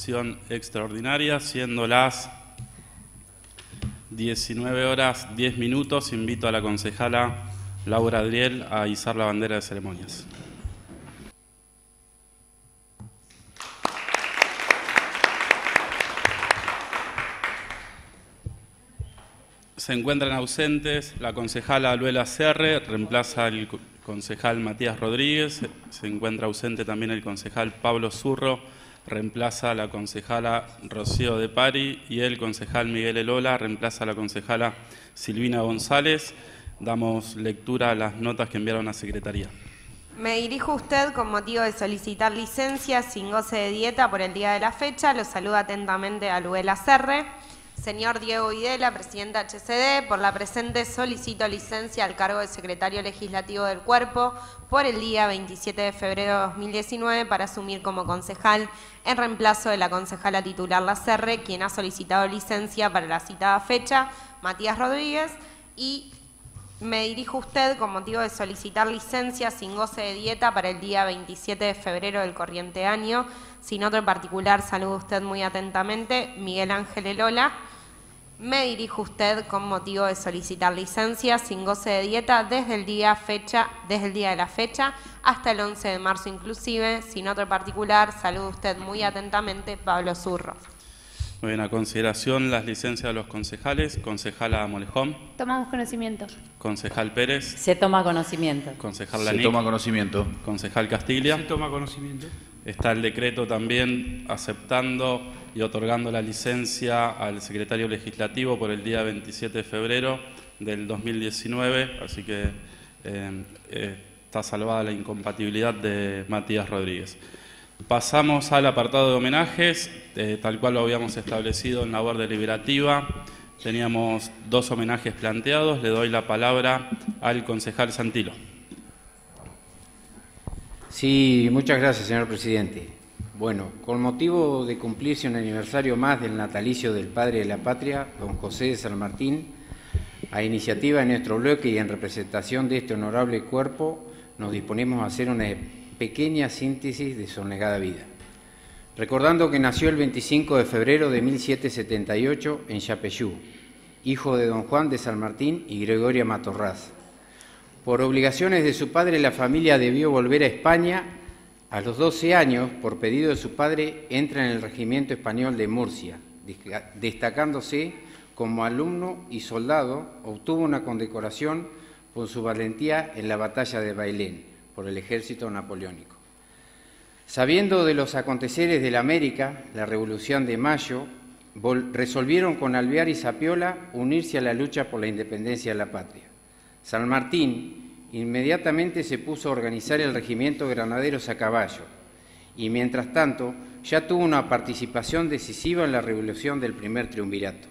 sesión extraordinaria, siendo las 19:10. Invito a la concejala Laura Adriel a izar la bandera de ceremonias. Se encuentran ausentes la concejala Luela Serre, reemplaza al concejal Matías Rodríguez. Se encuentra ausente también el concejal Pablo Zurro, reemplaza a la concejala Rocío de Pari, y el concejal Miguel Elola reemplaza a la concejala Silvina González. Damos lectura a las notas que enviaron a Secretaría. Me dirijo a usted con motivo de solicitar licencia sin goce de dieta por el día de la fecha. Lo saluda atentamente a Luela Serre. Señor Diego Videla, presidente HCD, por la presente solicito licencia al cargo de secretario legislativo del Cuerpo por el día 27 de febrero de 2019 para asumir como concejal en reemplazo de la concejala titular La Serre, quien ha solicitado licencia para la citada fecha, Matías Rodríguez, y me dirijo a usted con motivo de solicitar licencia sin goce de dieta para el día 27 de febrero del corriente año. Sin otro en particular, saludo a usted muy atentamente, Miguel Ángel Elola. Me dirijo a usted con motivo de solicitar licencia sin goce de dieta desde el día de la fecha hasta el 11 de marzo inclusive. Sin otro en particular, saludo a usted muy atentamente, Pablo Zurro. Muy bien, a consideración las licencias de los concejales. Concejala Molejón. Tomamos conocimiento. Concejal Pérez. Se toma conocimiento. Concejal Lanic. Se toma conocimiento. Concejal Castiglia. Se toma conocimiento. Está el decreto también aceptando y otorgando la licencia al secretario legislativo por el día 27 de febrero del 2019, así que está salvada la incompatibilidad de Matías Rodríguez. Pasamos al apartado de homenajes, tal cual lo habíamos establecido en la labor deliberativa. Teníamos 2 homenajes planteados. Le doy la palabra al concejal Santilo. Sí, muchas gracias, señor presidente. Bueno, con motivo de cumplirse un aniversario más del natalicio del padre de la patria, don José de San Martín, a iniciativa de nuestro bloque y en representación de este honorable cuerpo, nos disponemos a hacer una pequeña síntesis de su abnegada vida. Recordando que nació el 25 de febrero de 1778 en Yapeyú, hijo de don Juan de San Martín y Gregoria Matorraz. Por obligaciones de su padre, la familia debió volver a España. A los 12 años, por pedido de su padre, entra en el Regimiento Español de Murcia. Destacándose como alumno y soldado, obtuvo una condecoración por su valentía en la batalla de Bailén, por el ejército napoleónico. Sabiendo de los aconteceres de la América, la Revolución de Mayo, resolvieron con Alvear y Zapiola unirse a la lucha por la independencia de la patria. San Martín inmediatamente se puso a organizar el regimiento de granaderos a caballo y, mientras tanto, ya tuvo una participación decisiva en la revolución del primer triunvirato.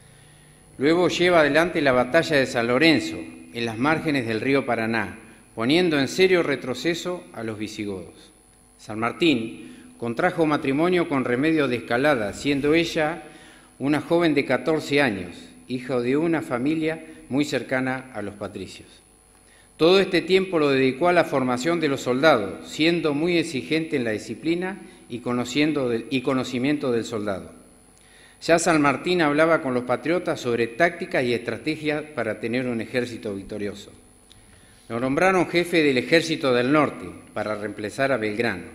Luego lleva adelante la batalla de San Lorenzo, en las márgenes del río Paraná, poniendo en serio retroceso a los visigodos. San Martín contrajo matrimonio con Remedio de Escalada, siendo ella una joven de 14 años, hija de una familia muy cercana a los patricios. Todo este tiempo lo dedicó a la formación de los soldados, siendo muy exigente en la disciplina y conocimiento del soldado. Ya San Martín hablaba con los patriotas sobre tácticas y estrategias para tener un ejército victorioso. Lo nombraron jefe del Ejército del Norte para reemplazar a Belgrano.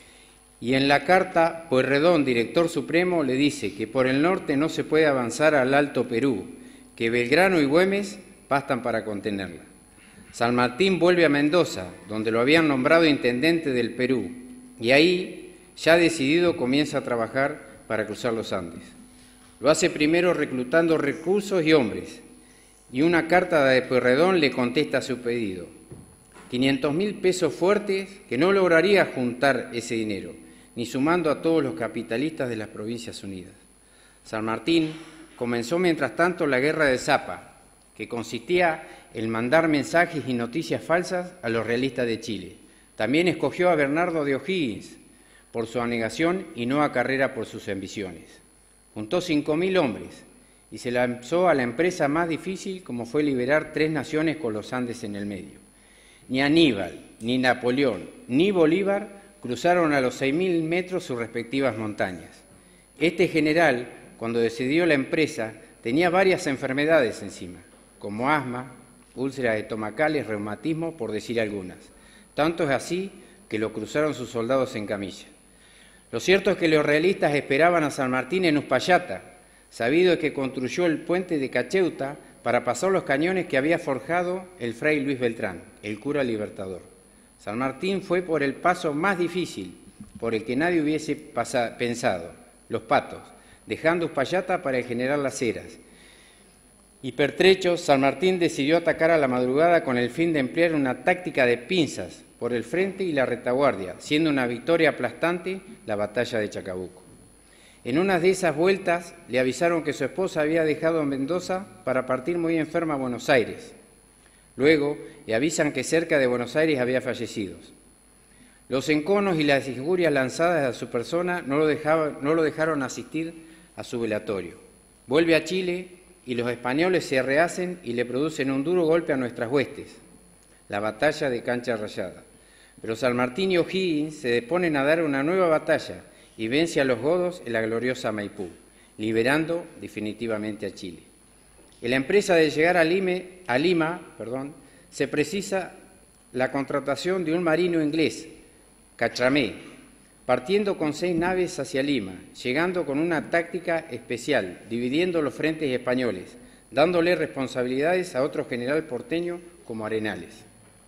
Y en la carta, Pueyrredón, director supremo, le dice que por el norte no se puede avanzar al Alto Perú, que Belgrano y Güemes bastan para contenerla. San Martín vuelve a Mendoza, donde lo habían nombrado intendente del Perú, y ahí, ya decidido, comienza a trabajar para cruzar los Andes. Lo hace primero reclutando recursos y hombres, y una carta de Pueyrredón le contesta su pedido: 500.000 pesos fuertes, que no lograría juntar ese dinero, ni sumando a todos los capitalistas de las Provincias Unidas. San Martín comenzó mientras tanto la guerra de Zapa, que consistía en mandar mensajes y noticias falsas a los realistas de Chile. También escogió a Bernardo de O'Higgins por su abnegación y no a Carrera por sus ambiciones. Juntó 5.000 hombres y se lanzó a la empresa más difícil, como fue liberar 3 naciones con los Andes en el medio. Ni Aníbal, ni Napoleón, ni Bolívar cruzaron a los 6.000 metros sus respectivas montañas. Este general, cuando decidió la empresa, tenía varias enfermedades encima, como asma, úlceras estomacales, reumatismo, por decir algunas. Tanto es así que lo cruzaron sus soldados en camilla. Lo cierto es que los realistas esperaban a San Martín en Uspallata, sabido que construyó el puente de Cacheuta para pasar los cañones que había forjado el fray Luis Beltrán, el cura libertador. San Martín fue por el paso más difícil, por el que nadie hubiese pensado, los Patos, dejando Uspallata para el general Las Heras. Y pertrecho, San Martín decidió atacar a la madrugada con el fin de emplear una táctica de pinzas por el frente y la retaguardia, siendo una victoria aplastante la batalla de Chacabuco. En una de esas vueltas le avisaron que su esposa había dejado Mendoza para partir muy enferma a Buenos Aires. Luego le avisan que cerca de Buenos Aires había fallecido. Los enconos y las injurias lanzadas a su persona no lo dejaron asistir a su velatorio. Vuelve a Chile y los españoles se rehacen y le producen un duro golpe a nuestras huestes, la batalla de Cancha Rayada. Pero San Martín y O'Higgins se disponen a dar una nueva batalla y vence a los godos en la gloriosa Maipú, liberando definitivamente a Chile. En la empresa de llegar a Lima, se precisa la contratación de un marino inglés, Cachamé, partiendo con 6 naves hacia Lima, llegando con una táctica especial, dividiendo los frentes españoles, dándole responsabilidades a otro general porteño como Arenales.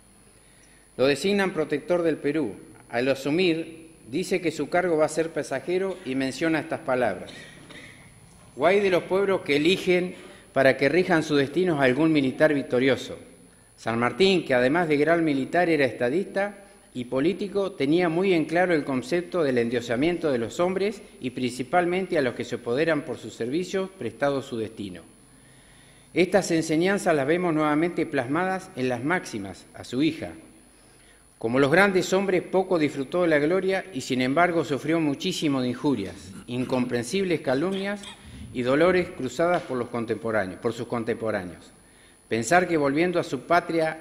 Lo designan protector del Perú. Al asumir, dice que su cargo va a ser pasajero y menciona estas palabras: guay de los pueblos que eligen para que rijan sus destinos a algún militar victorioso. San Martín, que además de gran militar era estadista y político, tenía muy en claro el concepto del endiosamiento de los hombres y principalmente a los que se apoderan por sus servicios prestados su destino. Estas enseñanzas las vemos nuevamente plasmadas en las máximas a su hija. Como los grandes hombres, poco disfrutó de la gloria y sin embargo sufrió muchísimo de injurias, incomprensibles calumnias y dolores cruzadas por sus contemporáneos. Pensar que volviendo a su patria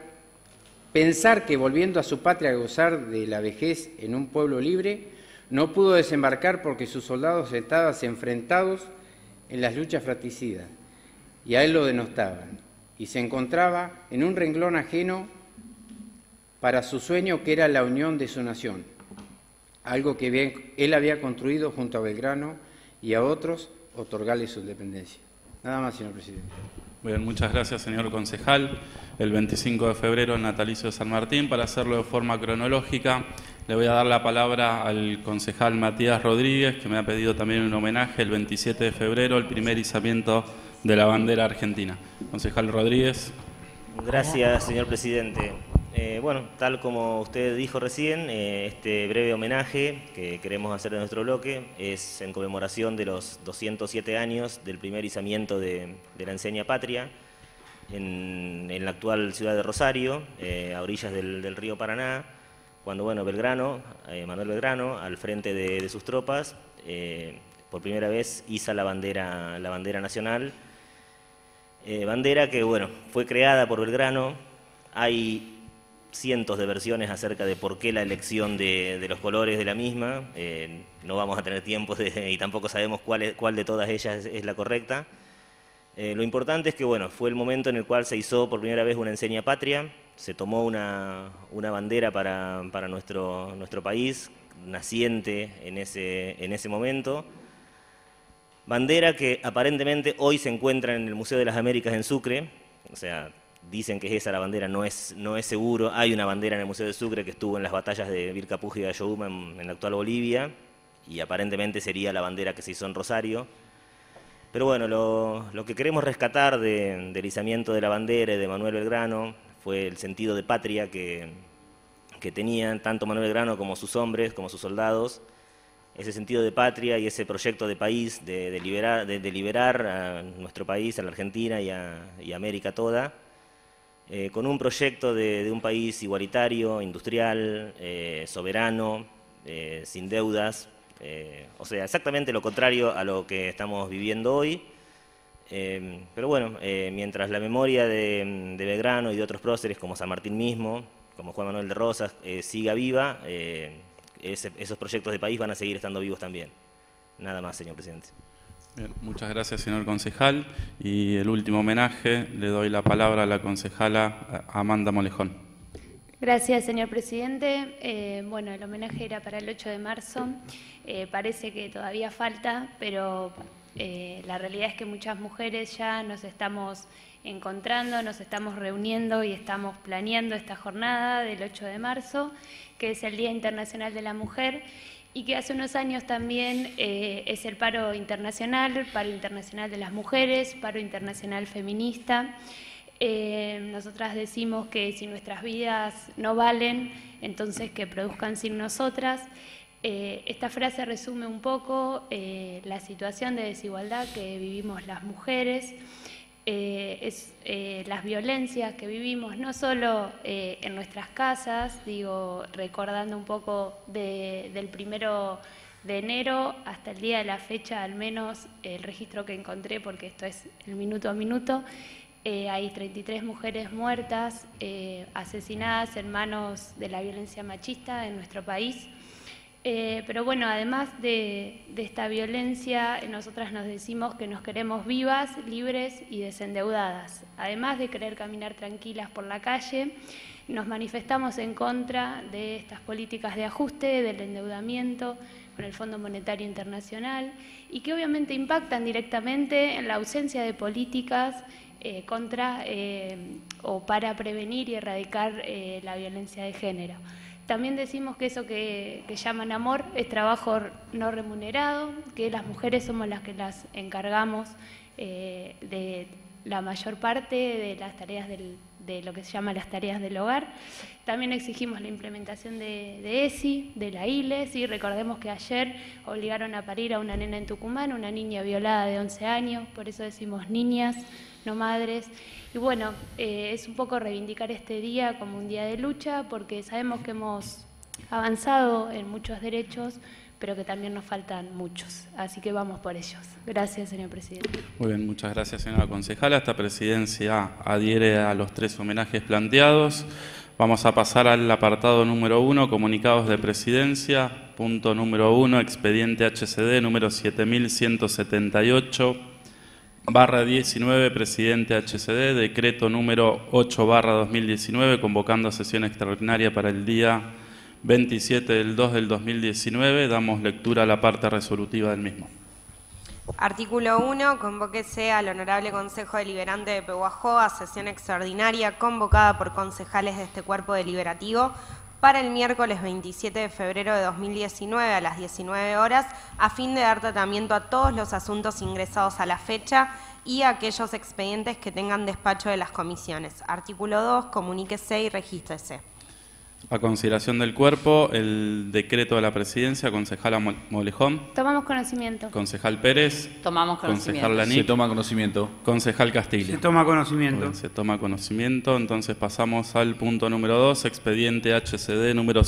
a gozar de la vejez en un pueblo libre, no pudo desembarcar porque sus soldados estaban enfrentados en las luchas fratricidas y a él lo denostaban, y se encontraba en un renglón ajeno para su sueño, que era la unión de su nación, algo que él había construido junto a Belgrano y a otros, otorgarle su independencia. Nada más, señor presidente. Bien, muchas gracias, señor concejal. El 25 de febrero, el natalicio de San Martín. Para hacerlo de forma cronológica, le voy a dar la palabra al concejal Matías Rodríguez, que me ha pedido también un homenaje el 27 de febrero, el primer izamiento de la bandera argentina. Concejal Rodríguez. Gracias, señor presidente. Bueno, tal como usted dijo recién, este breve homenaje que queremos hacer de nuestro bloque es en conmemoración de los 207 años del primer izamiento de la enseña patria en la actual ciudad de Rosario, a orillas del río Paraná, cuando Manuel Belgrano, al frente de sus tropas, por primera vez iza la bandera nacional, bandera que fue creada por Belgrano. Hay cientos de versiones acerca de por qué la elección de los colores de la misma. No vamos a tener tiempo y tampoco sabemos cuál de todas ellas es la correcta. Lo importante es que fue el momento en el cual se izó por primera vez una enseña patria, se tomó una bandera para nuestro país, naciente en ese momento. Bandera que aparentemente hoy se encuentra en el Museo de las Américas en Sucre, o sea, dicen que es esa la bandera, no es seguro. Hay una bandera en el Museo de Sucre que estuvo en las batallas de Vilcapugio y Ayohuma en la actual Bolivia, y aparentemente sería la bandera que se hizo en Rosario. Pero lo que queremos rescatar del izamiento de la bandera y de Manuel Belgrano fue el sentido de patria que tenían tanto Manuel Belgrano como sus hombres, como sus soldados. Ese sentido de patria y ese proyecto de país, de liberar a nuestro país, a la Argentina y a América toda, con un proyecto de un país igualitario, industrial, soberano, sin deudas, o sea, exactamente lo contrario a lo que estamos viviendo hoy. Pero mientras la memoria de Belgrano y de otros próceres como San Martín mismo, como Juan Manuel de Rosas, siga viva, esos proyectos de país van a seguir estando vivos también. Nada más, señor presidente. Bien, muchas gracias, señor concejal. Y el último homenaje, le doy la palabra a la concejala Amanda Molejón. Gracias, señor presidente. Bueno, el homenaje era para el 8 de marzo. Parece que todavía falta, pero la realidad es que muchas mujeres ya nos estamos encontrando, nos estamos reuniendo y estamos planeando esta jornada del 8 de marzo, que es el Día Internacional de la Mujer, y que hace unos años también es el paro internacional de las mujeres, paro internacional feminista. Nosotras decimos que si nuestras vidas no valen, entonces que produzcan sin nosotras. Esta frase resume un poco la situación de desigualdad que vivimos las mujeres, las violencias que vivimos no solo en nuestras casas, digo, recordando un poco del 1 de enero hasta el día de la fecha, al menos el registro que encontré, porque esto es el minuto a minuto, hay 33 mujeres muertas, asesinadas en manos de la violencia machista en nuestro país. Pero bueno, además de esta violencia, nosotras nos decimos que nos queremos vivas, libres y desendeudadas. Además de querer caminar tranquilas por la calle, nos manifestamos en contra de estas políticas de ajuste, del endeudamiento con el Fondo Monetario Internacional y que obviamente impactan directamente en la ausencia de políticas contra o para prevenir y erradicar la violencia de género. También decimos que eso que llaman amor es trabajo no remunerado, que las mujeres somos las que las encargamos de la mayor parte de las tareas de lo que se llama las tareas del hogar. También exigimos la implementación de ESI, de la ILES, y recordemos que ayer obligaron a parir a una nena en Tucumán, una niña violada de 11 años, por eso decimos niñas, no madres. Y bueno, es un poco reivindicar este día como un día de lucha, porque sabemos que hemos avanzado en muchos derechos, pero que también nos faltan muchos. Así que vamos por ellos. Gracias, señor presidente. Muy bien, muchas gracias, señora concejala. Esta presidencia adhiere a los 3 homenajes planteados. Vamos a pasar al apartado número 1, comunicados de presidencia. Punto número 1, expediente HCD número 7178/19, presidente HCD, decreto número 8/2019, convocando a sesión extraordinaria para el día 27 del 2 del 2019. Damos lectura a la parte resolutiva del mismo. Artículo 1. Convóquese al Honorable Consejo Deliberante de Pehuajó a sesión extraordinaria convocada por concejales de este cuerpo deliberativo para el miércoles 27 de febrero de 2019 a las 19 horas, a fin de dar tratamiento a todos los asuntos ingresados a la fecha y a aquellos expedientes que tengan despacho de las comisiones. Artículo 2. Comuníquese y regístrese. A consideración del cuerpo, el decreto de la presidencia, concejala Molejón. Tomamos conocimiento. Concejal Pérez. Tomamos conocimiento. Concejal Laní. Se toma conocimiento. Concejal Castillo. Se toma conocimiento. Bien, se toma conocimiento. Entonces pasamos al punto número 2, expediente HCD número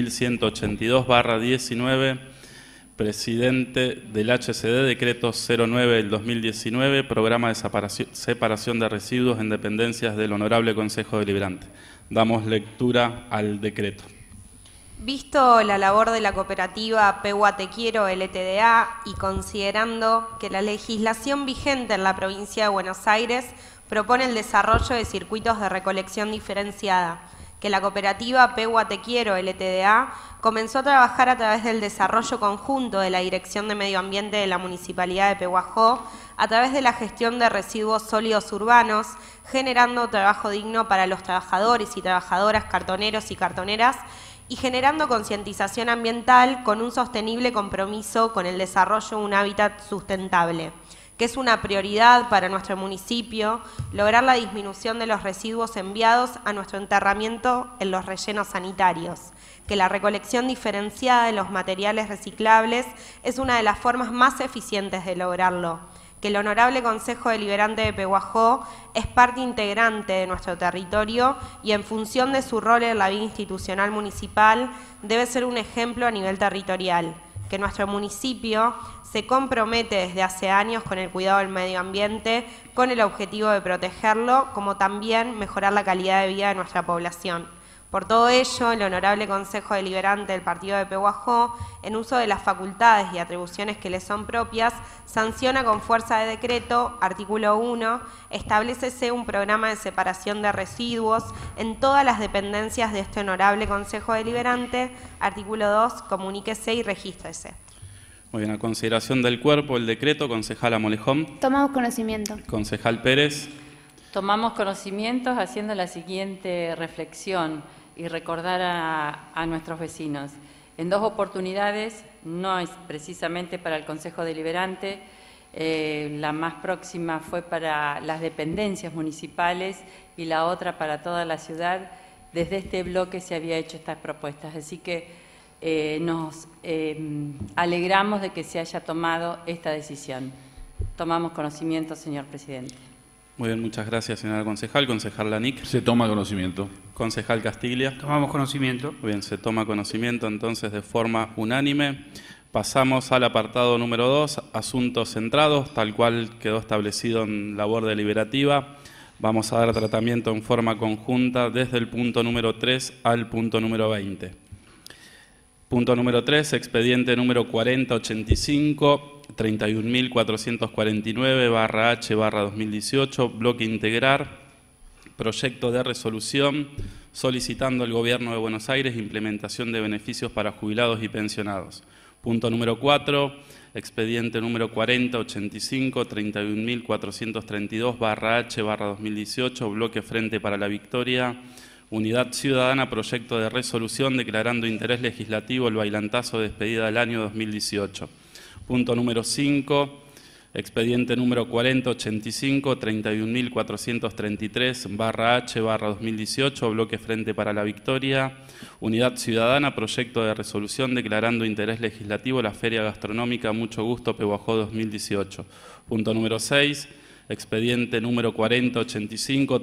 7182/19, presidente del HCD, decreto 09 del 2019, programa de separación de residuos en dependencias del Honorable Consejo Deliberante. Damos lectura al decreto. Visto la labor de la cooperativa Pehua Te Quiero LTDA y considerando que la legislación vigente en la provincia de Buenos Aires propone el desarrollo de circuitos de recolección diferenciada, que la cooperativa Pehua Te Quiero LTDA comenzó a trabajar a través del desarrollo conjunto de la Dirección de Medio Ambiente de la Municipalidad de Pehuajó, a través de la gestión de residuos sólidos urbanos, generando trabajo digno para los trabajadores y trabajadoras, cartoneros y cartoneras, y generando concientización ambiental con un sostenible compromiso con el desarrollo de un hábitat sustentable, que es una prioridad para nuestro municipio, lograr la disminución de los residuos enviados a nuestro enterramiento en los rellenos sanitarios, que la recolección diferenciada de los materiales reciclables es una de las formas más eficientes de lograrlo, que el Honorable Consejo Deliberante de Pehuajó es parte integrante de nuestro territorio y en función de su rol en la vida institucional municipal debe ser un ejemplo a nivel territorial, que nuestro municipio se compromete desde hace años con el cuidado del medio ambiente con el objetivo de protegerlo, como también mejorar la calidad de vida de nuestra población. Por todo ello, el Honorable Consejo Deliberante del Partido de Pehuajó, en uso de las facultades y atribuciones que le son propias, sanciona con fuerza de decreto, artículo 1, establécese un programa de separación de residuos en todas las dependencias de este Honorable Consejo Deliberante, artículo 2, comuníquese y regístrese. Muy bien, a consideración del cuerpo, el decreto, concejala Molejón. Tomamos conocimiento. Concejal Pérez. Tomamos conocimientos haciendo la siguiente reflexión y recordar a nuestros vecinos. En 2 oportunidades, no es precisamente para el Consejo Deliberante, la más próxima fue para las dependencias municipales y la otra para toda la ciudad. Desde este bloque se había hecho estas propuestas, así que nos alegramos de que se haya tomado esta decisión. Tomamos conocimiento, señor presidente. Muy bien, muchas gracias, señora concejal. Concejal Lanic. Se toma conocimiento. Concejal Castiglia. Tomamos conocimiento. Muy bien, se toma conocimiento entonces de forma unánime. Pasamos al apartado número 2, asuntos centrados, tal cual quedó establecido en labor deliberativa. Vamos a dar tratamiento en forma conjunta desde el punto número 3 al punto número 20. Punto número 3, expediente número 4085. 31.449/H/2018, bloque integrar, proyecto de resolución solicitando al Gobierno de Buenos Aires implementación de beneficios para jubilados y pensionados. Punto número 4, expediente número 4085, 31.432/H/2018, bloque Frente para la Victoria, Unidad Ciudadana, proyecto de resolución declarando interés legislativo el bailantazo de despedida del año 2018. Punto número 5, expediente número 4085, 31.433/H/2018, bloque Frente para la Victoria, Unidad Ciudadana, proyecto de resolución declarando interés legislativo la Feria Gastronómica Mucho Gusto Pehuajó 2018. Punto número 6, expediente número 4085,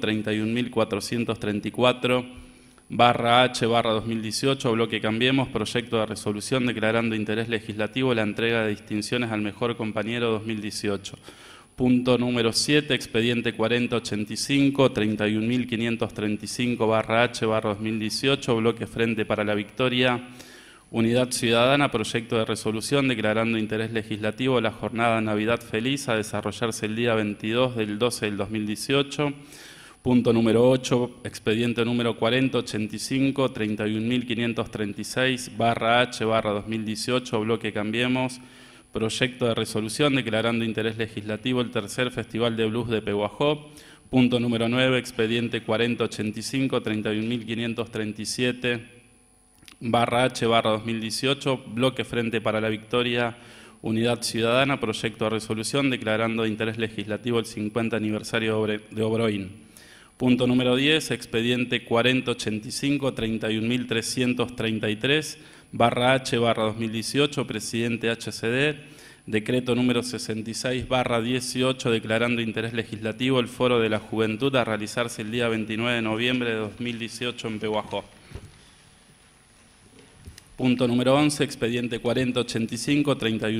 31.434/H/2018, bloque Cambiemos, proyecto de resolución declarando interés legislativo la entrega de distinciones al mejor compañero 2018. Punto número 7, expediente 4085, 31.535/H/2018, bloque Frente para la Victoria, Unidad Ciudadana, proyecto de resolución declarando interés legislativo la jornada Navidad Feliz a desarrollarse el día 22 del 12 del 2018. Punto número 8, expediente número 4085, 31.536/H/2018, bloque Cambiemos, proyecto de resolución declarando interés legislativo el tercer Festival de Blues de Pehuajó. Punto número 9, expediente 4085, 31.537/H/2018, bloque Frente para la Victoria, Unidad Ciudadana, proyecto de resolución declarando de interés legislativo el 50 aniversario de Obroín. Punto número 10, expediente 4085, 31.333/H/2018, presidente HCD, decreto número 66/18, declarando interés legislativo el Foro de la Juventud a realizarse el día 29 de noviembre de 2018 en Pehuajó. Punto número 11, expediente 4085,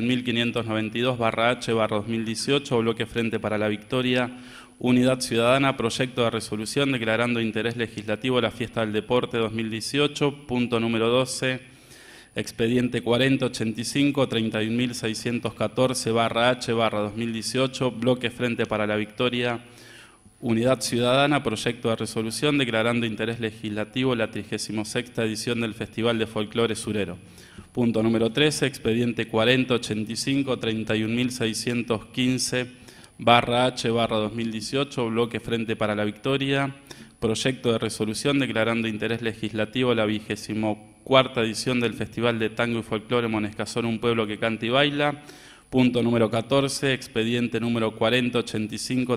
31.592/H/2018, bloque Frente para la Victoria, Unidad Ciudadana, proyecto de resolución declarando interés legislativo la Fiesta del Deporte 2018. Punto número 12, expediente 4085, 31.614/H/2018, bloque Frente para la Victoria, Unidad Ciudadana, proyecto de resolución declarando interés legislativo la 36ª edición del Festival de Folclore Surero. Punto número 13, expediente 4085, 31.615/H/2018, bloque Frente para la Victoria, proyecto de resolución declarando interés legislativo la 24ª edición del Festival de Tango y Folclore Monescazón, un pueblo que canta y baila. Punto número 14, expediente número 4085,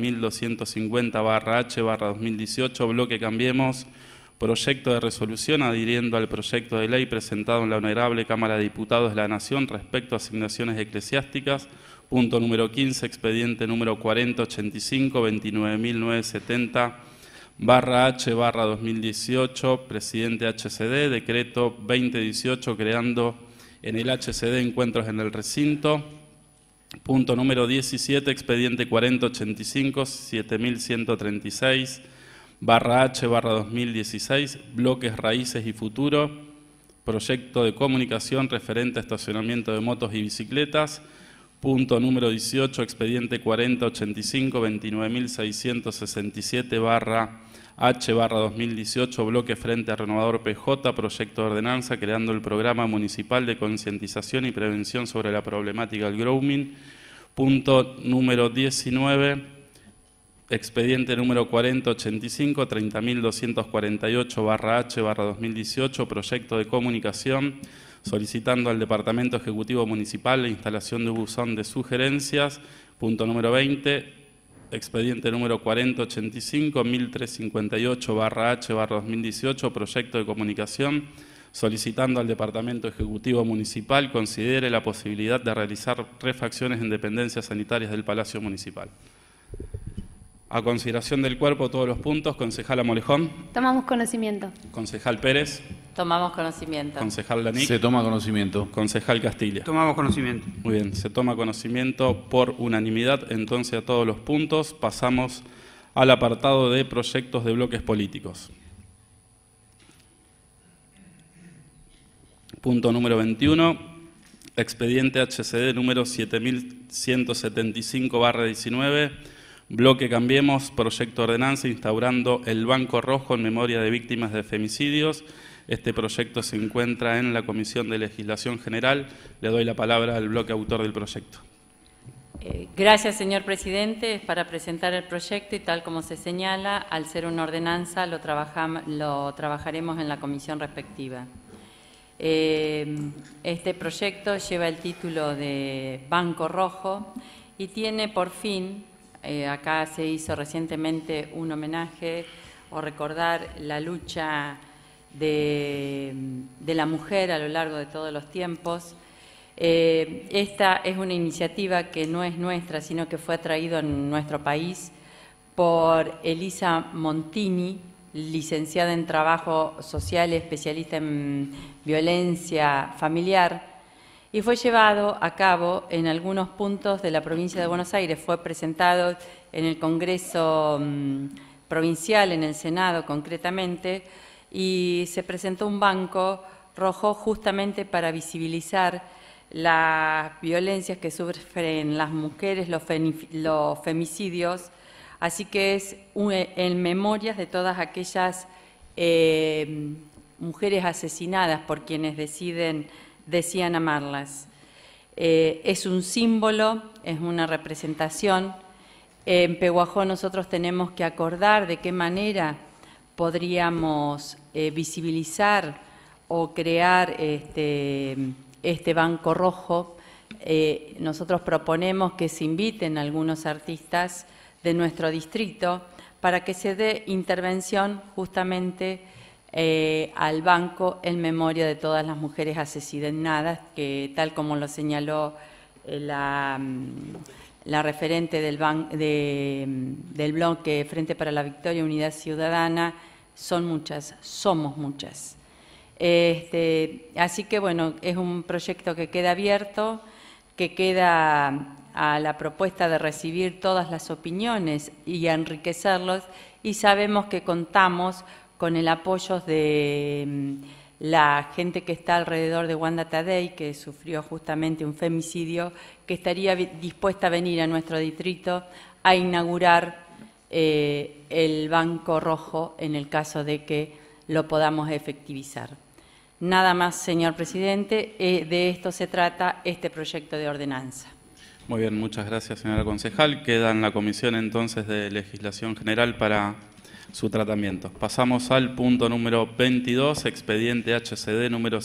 30.250/H/2018, bloque Cambiemos, proyecto de resolución adhiriendo al proyecto de ley presentado en la Honorable Cámara de Diputados de la Nación respecto a asignaciones eclesiásticas. Punto número 15, expediente número 4085, 29.970/H/2018, presidente HCD, decreto 2018 creando en el HCD encuentros en el recinto. Punto número 17, expediente 4085, 7.136 /H/2016, bloques Raíces y Futuro, proyecto de comunicación referente a estacionamiento de motos y bicicletas. Punto número 18, expediente 4085, 29.667/H/2018, bloque Frente a Renovador PJ, proyecto de ordenanza creando el programa municipal de concientización y prevención sobre la problemática del grooming. Punto número 19, expediente número 4085, 30.248/H/2018, proyecto de comunicación solicitando al Departamento Ejecutivo Municipal la instalación de un buzón de sugerencias. Punto número 20, expediente número 4085, 1358/H/2018, proyecto de comunicación solicitando al Departamento Ejecutivo Municipal considere la posibilidad de realizar refacciones en dependencias sanitarias del Palacio Municipal. A consideración del cuerpo, todos los puntos. Concejala Molejón. Tomamos conocimiento. Concejal Pérez. Tomamos conocimiento. Concejal Lanic. Se toma conocimiento. Concejal Castilla. Tomamos conocimiento. Muy bien, se toma conocimiento por unanimidad entonces a todos los puntos. Pasamos al apartado de proyectos de bloques políticos. Punto número 21, expediente HCD número 7175/19, bloque Cambiemos, proyecto de ordenanza instaurando el Banco Rojo en memoria de víctimas de femicidios. Este proyecto se encuentra en la Comisión de Legislación General. Le doy la palabra al bloque autor del proyecto. Gracias, señor presidente. Es para presentar el proyecto y tal como se señala, al ser una ordenanza lo trabajaremos en la comisión respectiva. Este proyecto lleva el título de Banco Rojo y tiene por fin, acá se hizo recientemente un homenaje o recordar la lucha de la mujer a lo largo de todos los tiempos. Esta es una iniciativa que no es nuestra, sino que fue traída en nuestro país por Elisa Montini, licenciada en Trabajo Social, especialista en violencia familiar, y fue llevado a cabo en algunos puntos de la provincia de Buenos Aires. Fue presentado en el Congreso provincial, en el Senado concretamente, y se presentó un banco rojo justamente para visibilizar las violencias que sufren las mujeres, los femicidios. Así que es en memorias de todas aquellas mujeres asesinadas por quienes decían amarlas. Es un símbolo, es una representación. En Pehuajó nosotros tenemos que acordar de qué manera podríamos visibilizar o crear este Banco Rojo. Nosotros proponemos que se inviten algunos artistas de nuestro distrito para que se dé intervención justamente al banco en memoria de todas las mujeres asesinadas, que tal como lo señaló la referente del bloque Frente para la Victoria y Unidad Ciudadana, son muchas, somos muchas. Así que bueno, es un proyecto que queda abierto, que queda a la propuesta de recibir todas las opiniones y enriquecerlos, y sabemos que contamos con el apoyo de la gente que está alrededor de Wanda Tadei, que sufrió justamente un femicidio, que estaría dispuesta a venir a nuestro distrito a inaugurar el Banco Rojo en el caso de que lo podamos efectivizar. Nada más, señor presidente, de esto se trata este proyecto de ordenanza. Muy bien, muchas gracias, señora concejal. Queda en la Comisión entonces de Legislación General para su tratamiento. Pasamos al punto número 22, expediente HCD número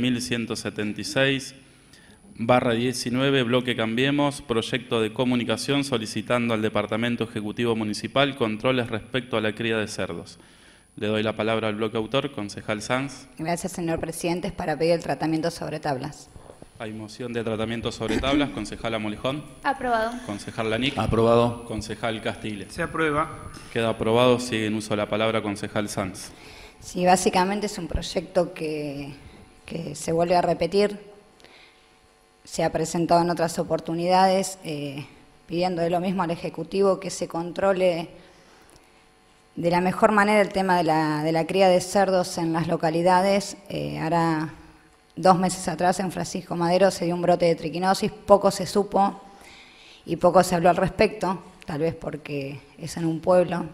7176/19, bloque Cambiemos, proyecto de comunicación solicitando al Departamento Ejecutivo Municipal controles respecto a la cría de cerdos. Le doy la palabra al bloque autor, concejal Sanz. Gracias, señor presidente. Es para pedir el tratamiento sobre tablas. Hay moción de tratamiento sobre tablas. Concejala Molejón. Aprobado. Concejal Lanic. Aprobado. Concejal Castilla. Se aprueba. Queda aprobado. Sigue en uso la palabra concejal Sanz. Sí, básicamente es un proyecto que se vuelve a repetir. Se ha presentado en otras oportunidades pidiendo de lo mismo al Ejecutivo que se controle de la mejor manera el tema de la cría de cerdos en las localidades. Ahora, 2 meses atrás en Francisco Madero se dio un brote de triquinosis, poco se supo y poco se habló al respecto, tal vez porque es en un pueblo.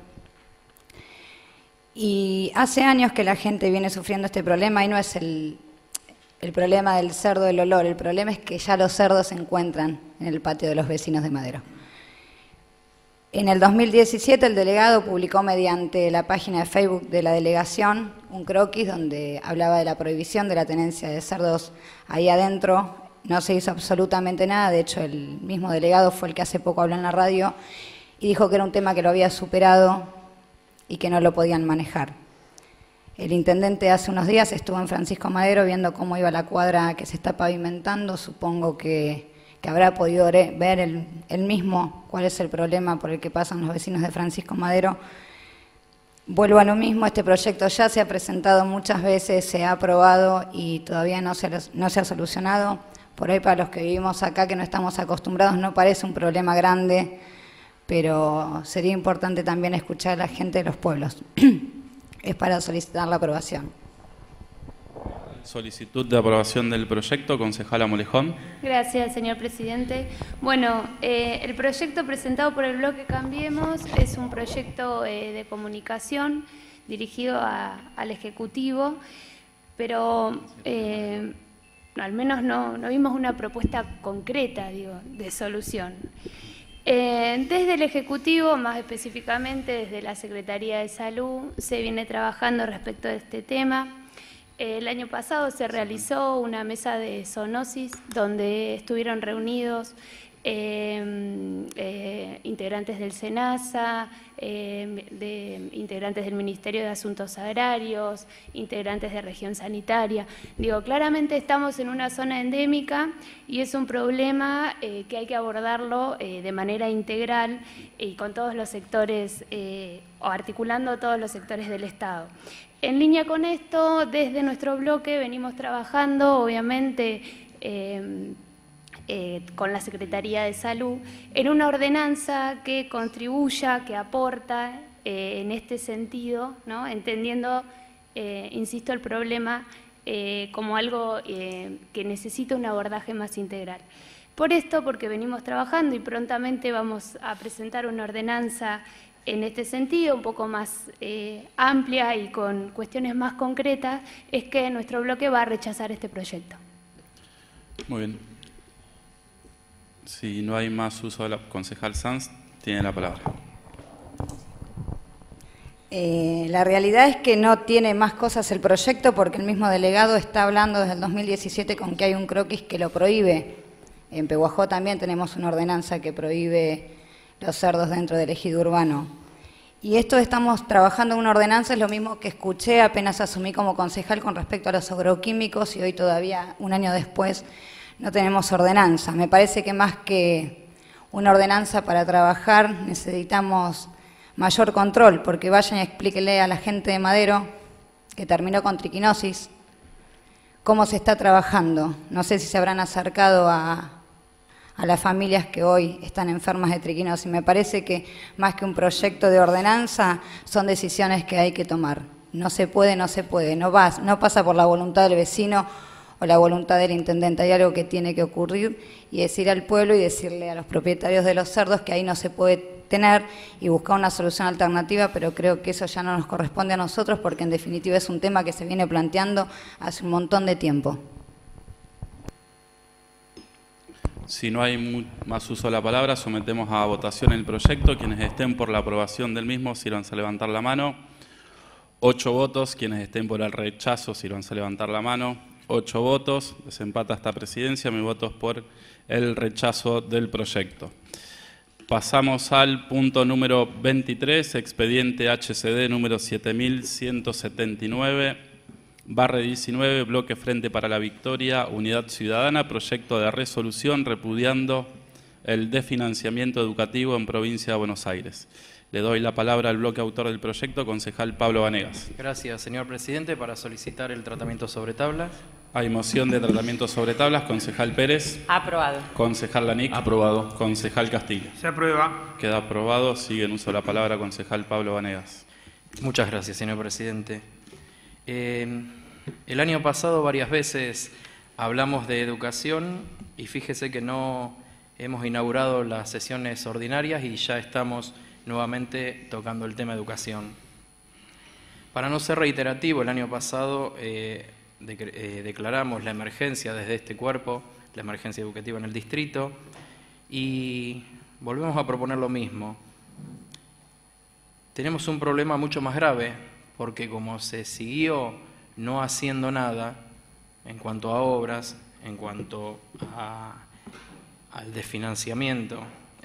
Y hace años que la gente viene sufriendo este problema y no es el problema del cerdo del olor, el problema es que ya los cerdos se encuentran en el patio de los vecinos de Madero. En el 2017 el delegado publicó mediante la página de Facebook de la delegación un croquis donde hablaba de la prohibición de la tenencia de cerdos ahí adentro. No se hizo absolutamente nada, de hecho el mismo delegado fue el que hace poco habló en la radio y dijo que era un tema que lo había superado y que no lo podían manejar. El intendente hace unos días estuvo en Francisco Madero viendo cómo iba la cuadra que se está pavimentando. Supongo que habrá podido ver él mismo cuál es el problema por el que pasan los vecinos de Francisco Madero. Vuelvo a lo mismo, este proyecto ya se ha presentado muchas veces, se ha aprobado y todavía no se ha solucionado. Por ahí para los que vivimos acá, que no estamos acostumbrados, no parece un problema grande, pero sería importante también escuchar a la gente de los pueblos. Es para solicitar la aprobación. Solicitud de aprobación del proyecto, concejala Molejón. Gracias, señor presidente. Bueno, el proyecto presentado por el bloque Cambiemos es un proyecto de comunicación dirigido al Ejecutivo, pero al menos no vimos una propuesta concreta, de solución. Desde el Ejecutivo, más específicamente desde la Secretaría de Salud, se viene trabajando respecto de este tema. El año pasado se realizó una mesa de zoonosis donde estuvieron reunidos integrantes del SENASA, integrantes del Ministerio de Asuntos Agrarios, integrantes de Región Sanitaria. Claramente estamos en una zona endémica y es un problema que hay que abordarlo de manera integral y con todos los sectores, o articulando todos los sectores del Estado. En línea con esto, desde nuestro bloque venimos trabajando, obviamente, con la Secretaría de Salud, en una ordenanza que contribuya, que aporta en este sentido, ¿no? Entendiendo, insisto, el problema como algo que necesita un abordaje más integral. Por esto, porque venimos trabajando y prontamente vamos a presentar una ordenanza en este sentido, un poco más amplia y con cuestiones más concretas, es que nuestro bloque va a rechazar este proyecto. Muy bien. Si no hay más uso de la concejal Sanz, tiene la palabra. La realidad es que no tiene más cosas el proyecto porque el mismo delegado está hablando desde el 2017 con que hay un croquis que lo prohíbe. En Pehuajó también tenemos una ordenanza que prohíbe los cerdos dentro del ejido urbano. Y esto estamos trabajando en una ordenanza, es lo mismo que escuché apenas asumí como concejal con respecto a los agroquímicos y hoy todavía, un año después, no tenemos ordenanza. Me parece que más que una ordenanza para trabajar necesitamos mayor control, porque vayan y explíquenle a la gente de Madero, que terminó con triquinosis, cómo se está trabajando. No sé si se habrán acercado a las familias que hoy están enfermas de triquinosis. Me parece que más que un proyecto de ordenanza, son decisiones que hay que tomar. No se puede, no pasa por la voluntad del vecino o la voluntad del intendente. Hay algo que tiene que ocurrir y es ir al pueblo y decirle a los propietarios de los cerdos que ahí no se puede tener y buscar una solución alternativa, pero creo que eso ya no nos corresponde a nosotros porque en definitiva es un tema que se viene planteando hace un montón de tiempo. Si no hay más uso de la palabra, sometemos a votación el proyecto. Quienes estén por la aprobación del mismo, sírvanse a levantar la mano. 8 votos. Quienes estén por el rechazo, sírvanse a levantar la mano. 8 votos. Desempata esta presidencia. Mi voto es por el rechazo del proyecto. Pasamos al punto número 23, expediente HCD número 7179/19, bloque Frente para la Victoria, Unidad Ciudadana, proyecto de resolución repudiando el desfinanciamiento educativo en provincia de Buenos Aires. Le doy la palabra al bloque autor del proyecto, concejal Pablo Vanegas. Gracias, señor presidente. Para solicitar el tratamiento sobre tablas. Hay moción de tratamiento sobre tablas. Concejal Pérez. Aprobado. Concejal Lanic. Aprobado. Concejal Castillo. Se aprueba. Queda aprobado. Sigue en uso de la palabra concejal Pablo Vanegas. Muchas gracias, señor presidente. El año pasado varias veces hablamos de educación y fíjese que no hemos inaugurado las sesiones ordinarias y ya estamos nuevamente tocando el tema educación. Para no ser reiterativo, el año pasado declaramos la emergencia desde este cuerpo, la emergencia educativa en el distrito, y volvemos a proponer lo mismo. Tenemos un problema mucho más grave, porque como se siguió no haciendo nada en cuanto a obras, en cuanto al desfinanciamiento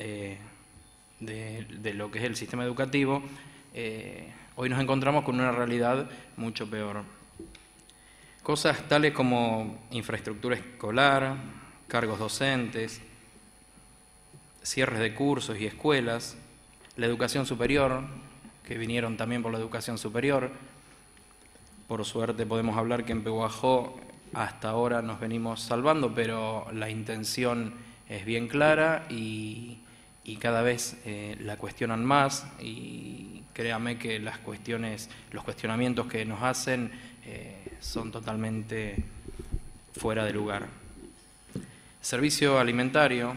de lo que es el sistema educativo, hoy nos encontramos con una realidad mucho peor. Cosas tales como infraestructura escolar, cargos docentes, cierres de cursos y escuelas, la educación superior, que vinieron también por la educación superior. Por suerte podemos hablar que en Pehuajó hasta ahora nos venimos salvando, pero la intención es bien clara y cada vez la cuestionan más, y créame que los cuestionamientos que nos hacen son totalmente fuera de lugar. Servicio alimentario,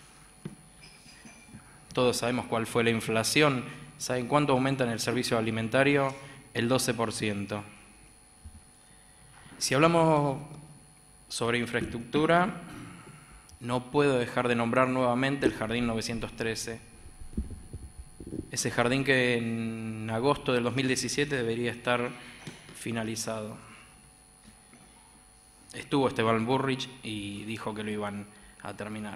todos sabemos cuál fue la inflación. ¿Saben cuánto aumenta en el servicio alimentario? El 12%. Si hablamos sobre infraestructura, no puedo dejar de nombrar nuevamente el Jardín 913. Ese jardín que en agosto del 2017 debería estar finalizado. Estuvo Esteban Burrich y dijo que lo iban a terminar.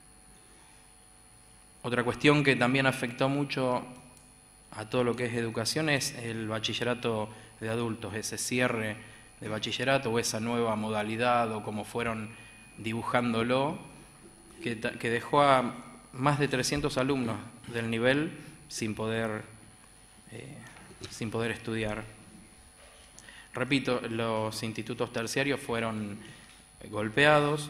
Otra cuestión que también afectó mucho a todo lo que es educación es el bachillerato de adultos, ese cierre de bachillerato o esa nueva modalidad o como fueron dibujándolo, que dejó a más de 300 alumnos del nivel sin poder estudiar. Repito, los institutos terciarios fueron golpeados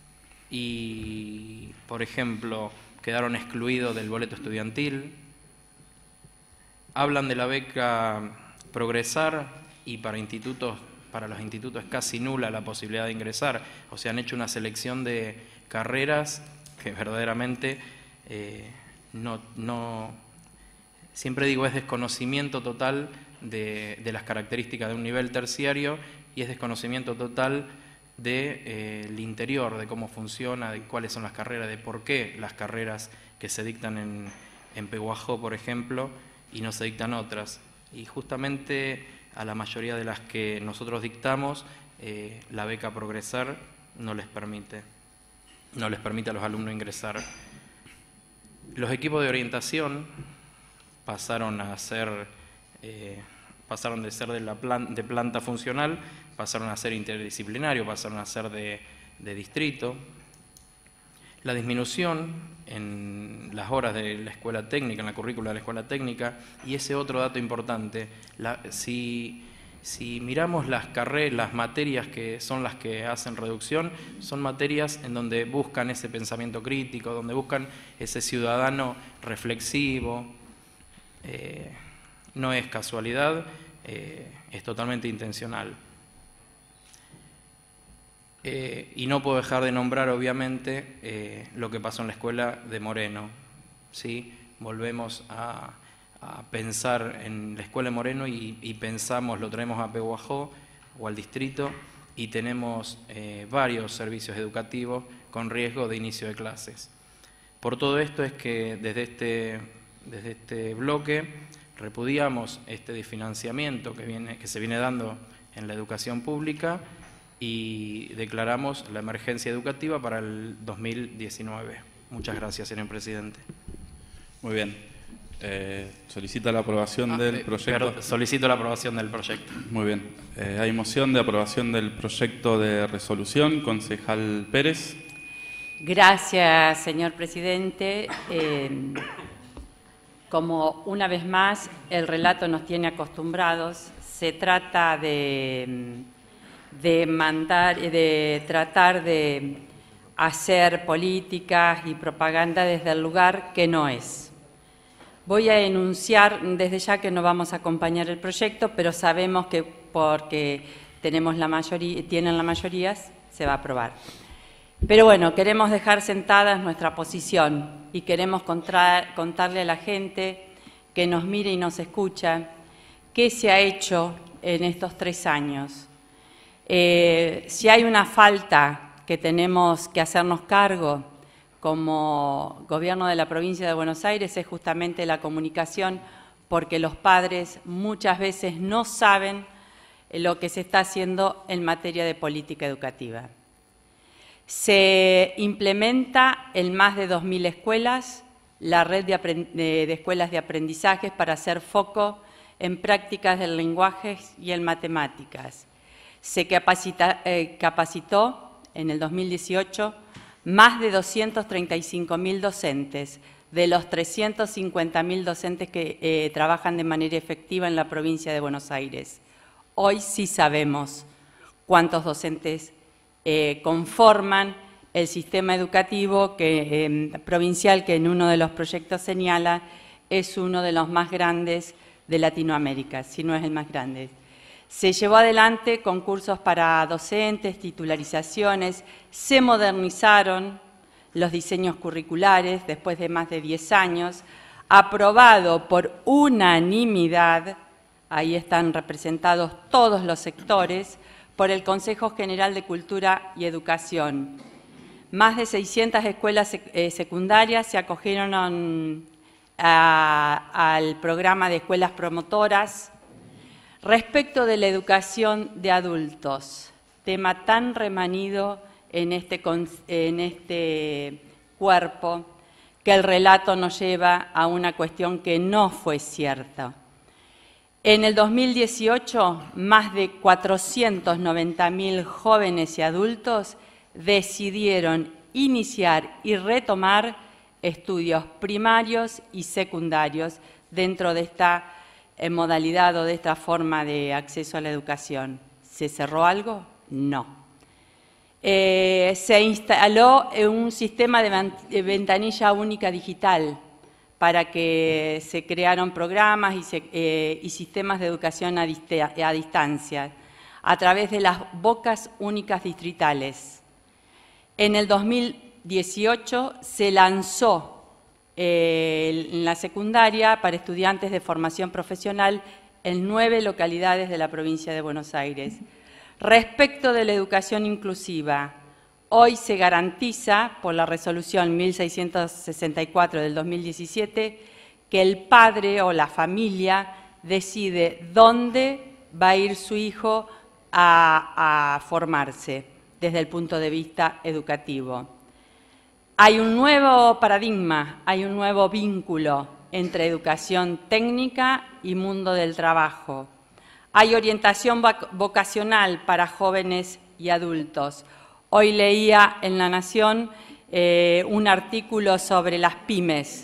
y, por ejemplo, quedaron excluidos del boleto estudiantil. Hablan de la beca Progresar y para los institutos es casi nula la posibilidad de ingresar. O sea, han hecho una selección de carreras que verdaderamente siempre digo, es desconocimiento total de las características de un nivel terciario y es desconocimiento total del interior, de cómo funciona, de cuáles son las carreras, de por qué las carreras que se dictan en Pehuajó, por ejemplo, y no se dictan otras. Y justamente a la mayoría de las que nosotros dictamos, la beca Progresar no les permite a los alumnos ingresar. Los equipos de orientación pasaron de ser de planta funcional, pasaron a ser interdisciplinario, pasaron a ser de distrito. La disminución en las horas de la escuela técnica, en la currícula de la escuela técnica, y ese otro dato importante, si miramos las materias que son las que hacen reducción, son materias en donde buscan ese pensamiento crítico, donde buscan ese ciudadano reflexivo. No es casualidad, es totalmente intencional. Y no puedo dejar de nombrar, obviamente, lo que pasó en la escuela de Moreno. ¿Sí? Volvemos a pensar en la escuela de Moreno y pensamos, lo traemos a Pehuajó o al distrito y tenemos varios servicios educativos con riesgo de inicio de clases. Por todo esto es que desde este bloque repudiamos este desfinanciamiento que se viene dando en la educación pública y declaramos la emergencia educativa para el 2019. Muchas gracias, señor presidente. Muy bien. Solicita la aprobación del proyecto. Solicito la aprobación del proyecto. Muy bien. Hay moción de aprobación del proyecto de resolución. Concejal Pérez. Gracias, señor presidente. Como una vez más el relato nos tiene acostumbrados, se trata de tratar de hacer políticas y propaganda desde el lugar que no es. Voy a enunciar desde ya que no vamos a acompañar el proyecto, pero sabemos que porque tenemos tienen la mayoría, se va a aprobar. Pero bueno, queremos dejar sentada nuestra posición y queremos contarle a la gente que nos mire y nos escucha qué se ha hecho en estos 3 años. Si hay una falta que tenemos que hacernos cargo como Gobierno de la Provincia de Buenos Aires es justamente la comunicación, porque los padres muchas veces no saben lo que se está haciendo en materia de política educativa. Se implementa en más de 2.000 escuelas la red de escuelas de aprendizajes para hacer foco en prácticas del lenguaje y en matemáticas. Se capacitó en el 2018 más de 235.000 docentes, de los 350.000 docentes que trabajan de manera efectiva en la provincia de Buenos Aires. Hoy sí sabemos cuántos docentes conforman el sistema educativo provincial, que en uno de los proyectos señala es uno de los más grandes de Latinoamérica, si no es el más grande. Se llevó adelante concursos para docentes, titularizaciones, se modernizaron los diseños curriculares después de más de 10 años, aprobado por unanimidad, ahí están representados todos los sectores, por el Consejo General de Cultura y Educación. Más de 600 escuelas secundarias se acogieron al programa de escuelas promotoras. Respecto de la educación de adultos, tema tan remanido en este cuerpo, que el relato nos lleva a una cuestión que no fue cierta. En el 2018, más de 490.000 jóvenes y adultos decidieron iniciar y retomar estudios primarios y secundarios dentro de esta modalidad o de esta forma de acceso a la educación. ¿Se cerró algo? No. Se instaló un sistema de ventanilla única digital para que se crearan programas y sistemas de educación a distancia a través de las bocas únicas distritales. En el 2018 se lanzó en la secundaria para estudiantes de formación profesional en 9 localidades de la provincia de Buenos Aires. Respecto de la educación inclusiva, hoy se garantiza por la resolución 1664 del 2017 que el padre o la familia decide dónde va a ir su hijo a formarse desde el punto de vista educativo. Hay un nuevo paradigma, hay un nuevo vínculo entre educación técnica y mundo del trabajo. Hay orientación vocacional para jóvenes y adultos. Hoy leía en La Nación un artículo sobre las pymes.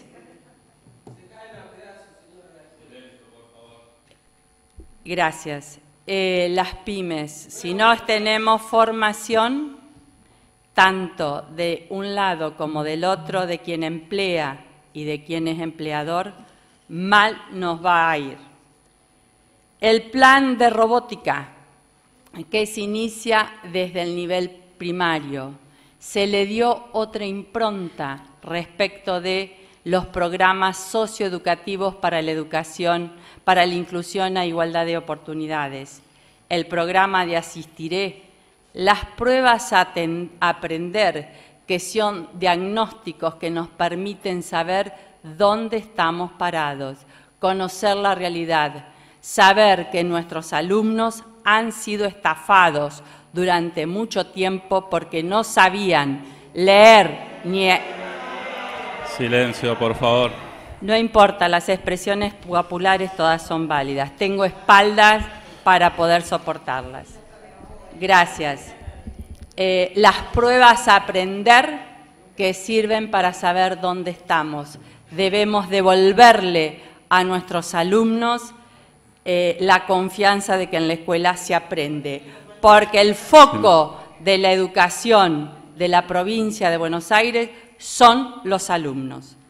Gracias. Las pymes, si no tenemos formación, tanto de un lado como del otro, de quien emplea y de quien es empleador, mal nos va a ir. El plan de robótica, que se inicia desde el nivel primario, se le dio otra impronta respecto de los programas socioeducativos para la educación, para la inclusión a igualdad de oportunidades. El programa de Asistiré, las pruebas a aprender, que son diagnósticos que nos permiten saber dónde estamos parados, conocer la realidad, saber que nuestros alumnos han sido estafados durante mucho tiempo porque no sabían leer ni... Silencio, por favor. No importa, las expresiones populares todas son válidas. Tengo espaldas para poder soportarlas. Gracias. Las pruebas a aprender que sirven para saber dónde estamos. Debemos devolverle a nuestros alumnos la confianza de que en la escuela se aprende, porque el foco de la educación de la provincia de Buenos Aires son los alumnos.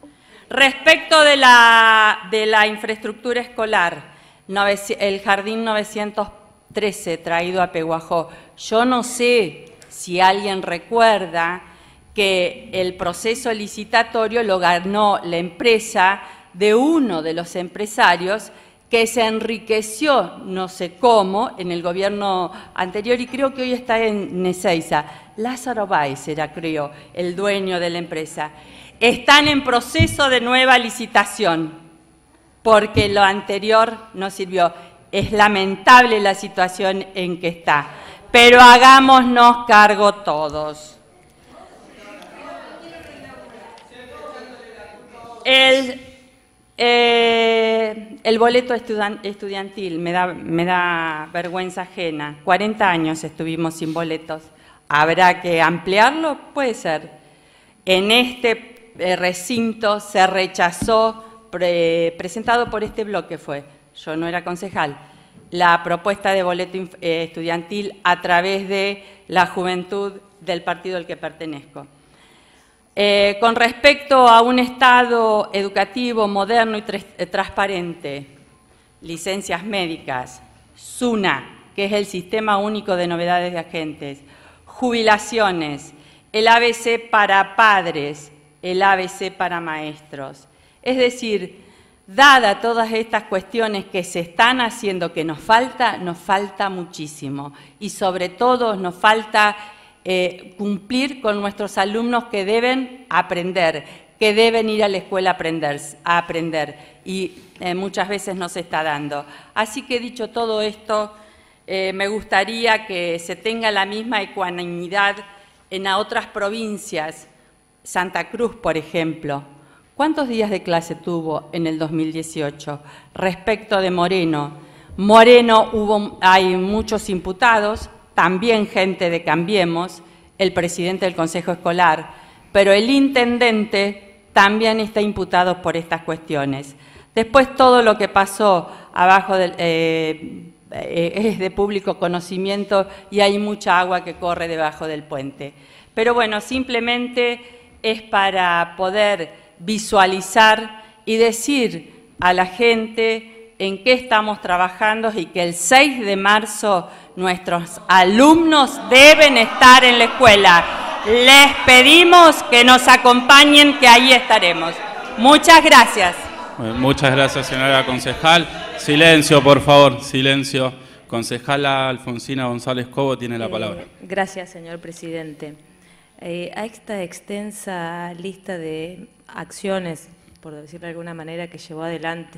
Respecto de la infraestructura escolar, el Jardín 913 traído a Peguajó, yo no sé si alguien recuerda que el proceso licitatorio lo ganó la empresa de uno de los empresarios que se enriqueció, no sé cómo, en el gobierno anterior y creo que hoy está en Ezeiza. Lázaro Báez era, creo, el dueño de la empresa. Están en proceso de nueva licitación porque lo anterior no sirvió. Es lamentable la situación en que está, pero hagámonos cargo todos. El boleto estudiantil me da vergüenza ajena. 40 años estuvimos sin boletos. ¿Habrá que ampliarlo? Puede ser. En este recinto se rechazó, presentado por este bloque fue, yo no era concejal, la propuesta de boleto estudiantil a través de la juventud del partido al que pertenezco. Con respecto a un Estado educativo moderno y transparente, licencias médicas, SUNA, que es el Sistema Único de Novedades de Agentes, jubilaciones, el ABC para padres, el ABC para maestros. Es decir, dada todas estas cuestiones que se están haciendo, que nos falta muchísimo y sobre todo nos falta cumplir con nuestros alumnos que deben aprender, que deben ir a la escuela a aprender y muchas veces no se está dando. Así que dicho todo esto, me gustaría que se tenga la misma ecuanimidad en otras provincias. Santa Cruz, por ejemplo, ¿cuántos días de clase tuvo en el 2018? Respecto de Moreno, hay muchos imputados, también gente de Cambiemos, el presidente del Consejo Escolar, pero el intendente también está imputado por estas cuestiones. Después todo lo que pasó abajo es de público conocimiento y hay mucha agua que corre debajo del puente. Pero bueno, simplemente es para poder visualizar y decir a la gente en qué estamos trabajando y que el 6 de marzo nuestros alumnos deben estar en la escuela. Les pedimos que nos acompañen, que ahí estaremos. Muchas gracias. Muchas gracias, señora concejal. Silencio, por favor, silencio. Concejala Alfonsina González Cobo tiene la palabra. Gracias, señor presidente. A esta extensa lista de acciones, por decirlo de alguna manera, que lleva adelante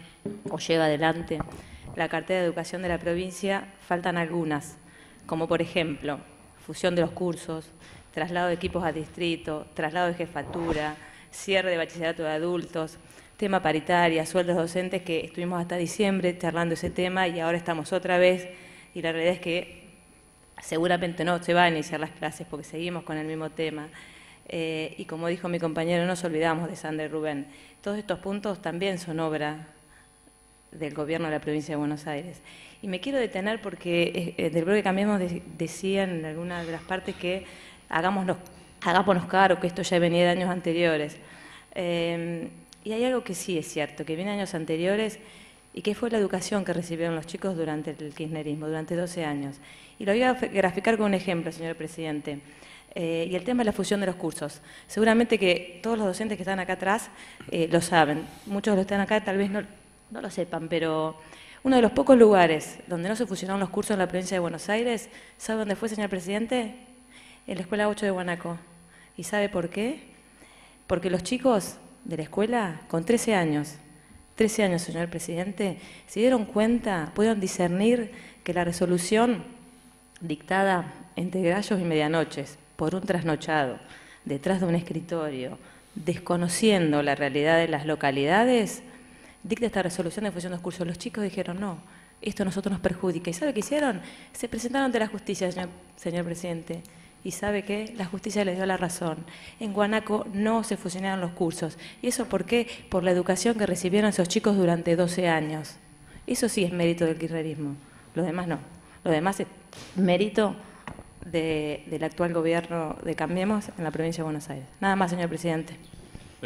la cartera de educación de la provincia, faltan algunas, como por ejemplo, fusión de los cursos, traslado de equipos a distrito, traslado de jefatura, cierre de bachillerato de adultos, tema paritaria, sueldos docentes, que estuvimos hasta diciembre charlando ese tema y ahora estamos otra vez, y la realidad es que seguramente no se va a iniciar las clases porque seguimos con el mismo tema. Y como dijo mi compañero, no nos olvidamos de Sandra y Rubén. Todos estos puntos también son obra del gobierno de la provincia de Buenos Aires. Y me quiero detener porque del bloque Cambiemos decían en alguna de las partes que hagámonos cargo, que esto ya venía de años anteriores. Y hay algo que sí es cierto, que viene de años anteriores y que fue la educación que recibieron los chicos durante el kirchnerismo, durante 12 años. Y lo voy a graficar con un ejemplo, señor presidente. Y el tema de la fusión de los cursos. Seguramente que todos los docentes que están acá atrás lo saben. Muchos de los que están acá tal vez no lo sepan, pero uno de los pocos lugares donde no se fusionaron los cursos en la provincia de Buenos Aires, ¿sabe dónde fue, señor presidente? En la Escuela 8 de Guanaco. ¿Y sabe por qué? Porque los chicos de la escuela, con 13 años, señor presidente, se dieron cuenta, pudieron discernir que la resolución dictada entre gallos y medianoches, por un trasnochado, detrás de un escritorio, desconociendo la realidad de las localidades, dicta esta resolución de fusión de los cursos. Los chicos dijeron, no, esto a nosotros nos perjudica. ¿Y sabe qué hicieron? Se presentaron ante la justicia, señor presidente. ¿Y sabe qué? La justicia les dio la razón. En Guanaco no se fusionaron los cursos. ¿Y eso por qué? Por la educación que recibieron esos chicos durante 12 años. Eso sí es mérito del kirchnerismo. Lo demás no. Lo demás es mérito del actual gobierno de Cambiemos en la provincia de Buenos Aires. Nada más, señor presidente.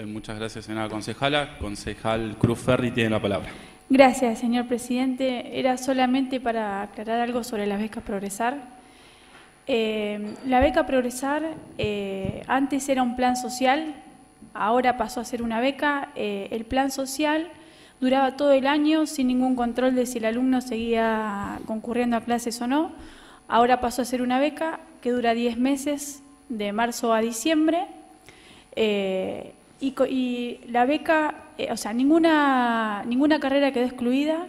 Muchas gracias, señora concejala. Concejal Cruz Ferri tiene la palabra. Gracias, señor presidente. Era solamente para aclarar algo sobre las becas Progresar. La beca Progresar antes era un plan social, ahora pasó a ser una beca. El plan social duraba todo el año sin ningún control de si el alumno seguía concurriendo a clases o no. Ahora pasó a ser una beca que dura 10 meses, de marzo a diciembre. Y la beca, o sea, ninguna carrera quedó excluida.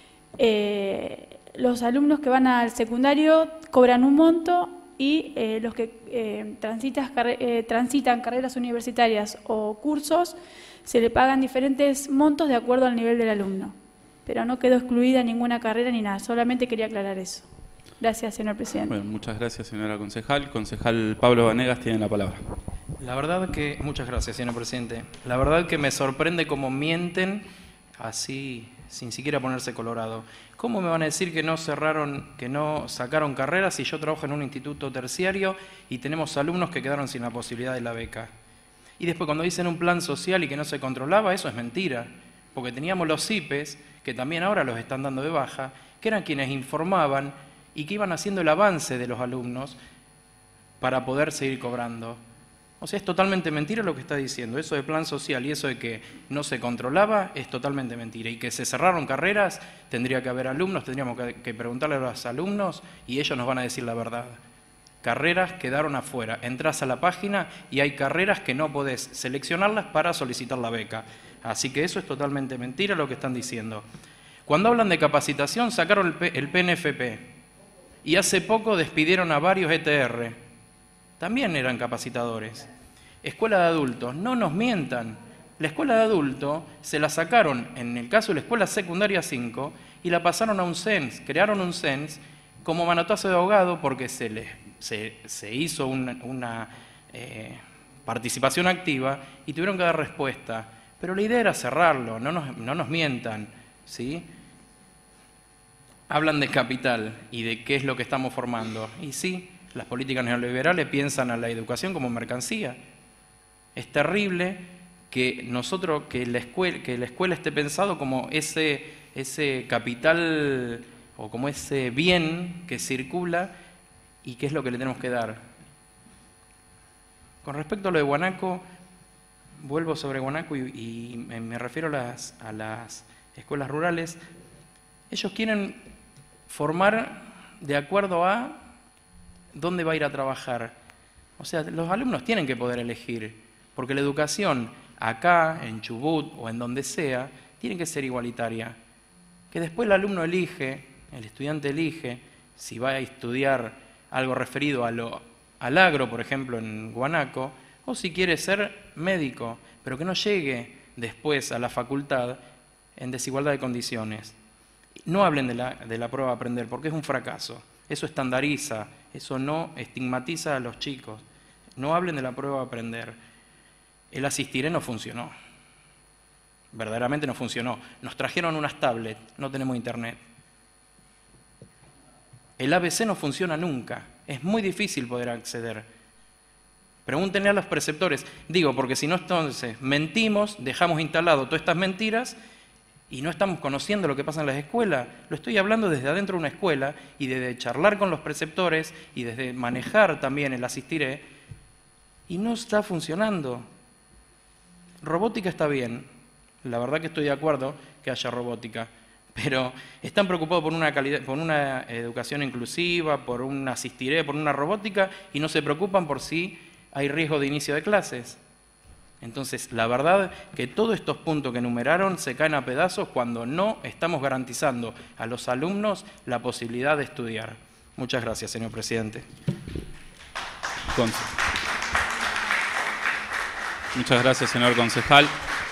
Los alumnos que van al secundario cobran un monto y los que transitan carreras universitarias o cursos se le pagan diferentes montos de acuerdo al nivel del alumno. Pero no quedó excluida ninguna carrera ni nada, solamente quería aclarar eso. Gracias, señor presidente. Bueno, muchas gracias, señora concejal. Concejal Pablo Vanegas tiene la palabra. La verdad que, muchas gracias, señor presidente. La verdad que me sorprende cómo mienten así, sin siquiera ponerse colorado. ¿Cómo me van a decir que no sacaron carreras si yo trabajo en un instituto terciario y tenemos alumnos que quedaron sin la posibilidad de la beca? Y después cuando dicen un plan social y que no se controlaba, eso es mentira. Porque teníamos los CIPES, que también ahora los están dando de baja, que eran quienes informaban y que iban haciendo el avance de los alumnos para poder seguir cobrando. O sea, es totalmente mentira lo que está diciendo. Eso de plan social y eso de que no se controlaba es totalmente mentira. Y que se cerraron carreras, tendría que haber alumnos, tendríamos que preguntarle a los alumnos y ellos nos van a decir la verdad. Carreras quedaron afuera. Entrás a la página y hay carreras que no podés seleccionarlas para solicitar la beca. Así que eso es totalmente mentira lo que están diciendo. Cuando hablan de capacitación, sacaron el PNFP. Y hace poco despidieron a varios ETR. También eran capacitadores. Escuela de adultos, no nos mientan. La escuela de adultos se la sacaron, en el caso de la escuela secundaria 5, y la pasaron a un CENS. Crearon un CENS como manotazo de ahogado porque se hizo una participación activa y tuvieron que dar respuesta. Pero la idea era cerrarlo, no nos mientan, ¿sí? Hablan de capital y de qué es lo que estamos formando. Y sí, las políticas neoliberales piensan a la educación como mercancía. Es terrible que la escuela esté pensado como ese capital o como ese bien que circula y qué es lo que le tenemos que dar. Con respecto a lo de Guanaco, vuelvo sobre Guanaco y me refiero a las escuelas rurales. Ellos quieren formar de acuerdo a dónde va a ir a trabajar. O sea, los alumnos tienen que poder elegir, porque la educación acá, en Chubut o en donde sea, tiene que ser igualitaria. Que después el alumno elige, el estudiante elige, si va a estudiar algo referido al agro, por ejemplo, en Guanaco, o si quiere ser médico, pero que no llegue después a la facultad en desigualdad de condiciones. No hablen de la prueba de aprender, porque es un fracaso. Eso estandariza, eso no estigmatiza a los chicos. No hablen de la prueba de aprender. El Asistiré no funcionó. Verdaderamente no funcionó. Nos trajeron unas tablets, no tenemos internet. El ABC no funciona nunca. Es muy difícil poder acceder. Pregúntenle a los preceptores. Digo, porque si no, entonces mentimos, dejamos instalado todas estas mentiras y no estamos conociendo lo que pasa en las escuelas. Lo estoy hablando desde adentro de una escuela y desde charlar con los preceptores y desde manejar también el Asistiré y no está funcionando. Robótica está bien, la verdad que estoy de acuerdo que haya robótica, pero están preocupados por una educación inclusiva, por un Asistiré, por una robótica y no se preocupan por si hay riesgo de inicio de clases. Entonces, la verdad que todos estos puntos que enumeraron se caen a pedazos cuando no estamos garantizando a los alumnos la posibilidad de estudiar. Muchas gracias, señor presidente. Muchas gracias, señor concejal.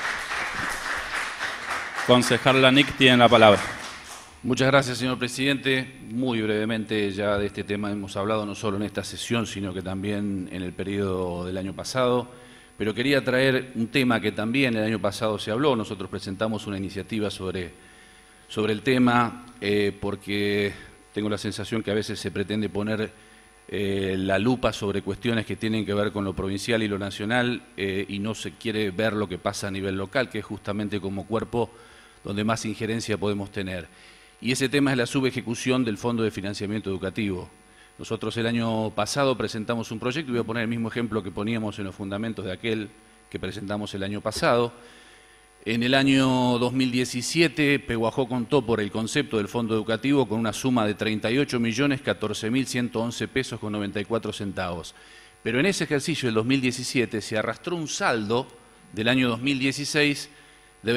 Concejal Lanic tiene la palabra. Muchas gracias, señor presidente. Muy brevemente, ya de este tema hemos hablado no solo en esta sesión, sino que también en el periodo del año pasado. Pero quería traer un tema que también el año pasado se habló. Nosotros presentamos una iniciativa sobre el tema porque tengo la sensación que a veces se pretende poner la lupa sobre cuestiones que tienen que ver con lo provincial y lo nacional y no se quiere ver lo que pasa a nivel local, que es justamente como cuerpo donde más injerencia podemos tener. Y ese tema es la subejecución del Fondo de Financiamiento Educativo. Nosotros el año pasado presentamos un proyecto, y voy a poner el mismo ejemplo que poníamos en los fundamentos de aquel que presentamos el año pasado. En el año 2017, Pehuajó contó por el concepto del fondo educativo con una suma de 38.014.111 pesos con 94 centavos. Pero en ese ejercicio del 2017 se arrastró un saldo del año 2016 de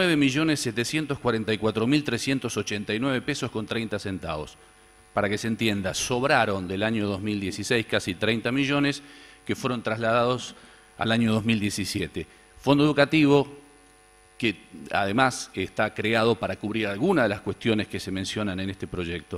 29.744.389 pesos con 30 centavos. Para que se entienda, sobraron del año 2016 casi 30 millones que fueron trasladados al año 2017. Fondo educativo que además está creado para cubrir algunas de las cuestiones que se mencionan en este proyecto.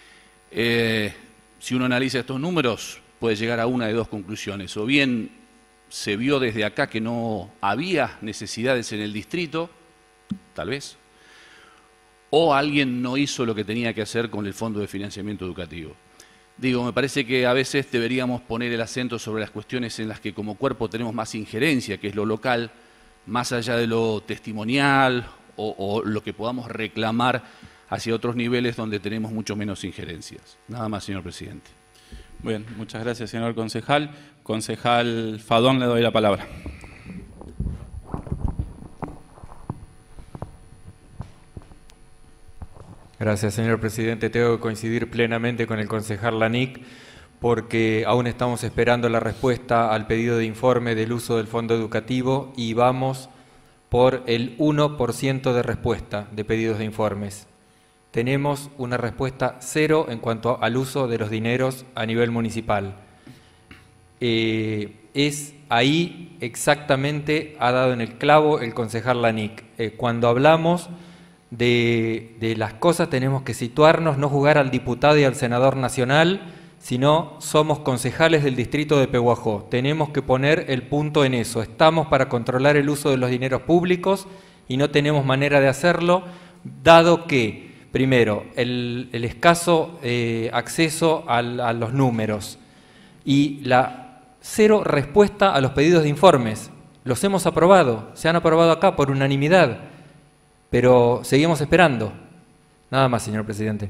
Si uno analiza estos números, puede llegar a una de dos conclusiones. O bien se vio desde acá que no había necesidades en el distrito, tal vez, o alguien no hizo lo que tenía que hacer con el Fondo de Financiamiento Educativo. Digo, me parece que a veces deberíamos poner el acento sobre las cuestiones en las que como cuerpo tenemos más injerencia, que es lo local, más allá de lo testimonial o lo que podamos reclamar hacia otros niveles donde tenemos mucho menos injerencias. Nada más, señor presidente. Bien, muchas gracias, señor concejal. Concejal Fadón, le doy la palabra. Gracias, señor presidente. Tengo que coincidir plenamente con el concejal Lanic, porque aún estamos esperando la respuesta al pedido de informe del uso del fondo educativo y vamos por el 1% de respuesta de pedidos de informes. Tenemos una respuesta cero en cuanto al uso de los dineros a nivel municipal. Es ahí exactamente, ha dado en el clavo el concejal Lanic. Cuando hablamos de las cosas tenemos que situarnos, no jugar al diputado y al senador nacional, sino somos concejales del distrito de Pehuajó. Tenemos que poner el punto en eso. Estamos para controlar el uso de los dineros públicos y no tenemos manera de hacerlo, dado que, primero, el escaso acceso a los números y la cero respuesta a los pedidos de informes. Los hemos aprobado, se han aprobado acá por unanimidad, pero seguimos esperando. Nada más, señor presidente.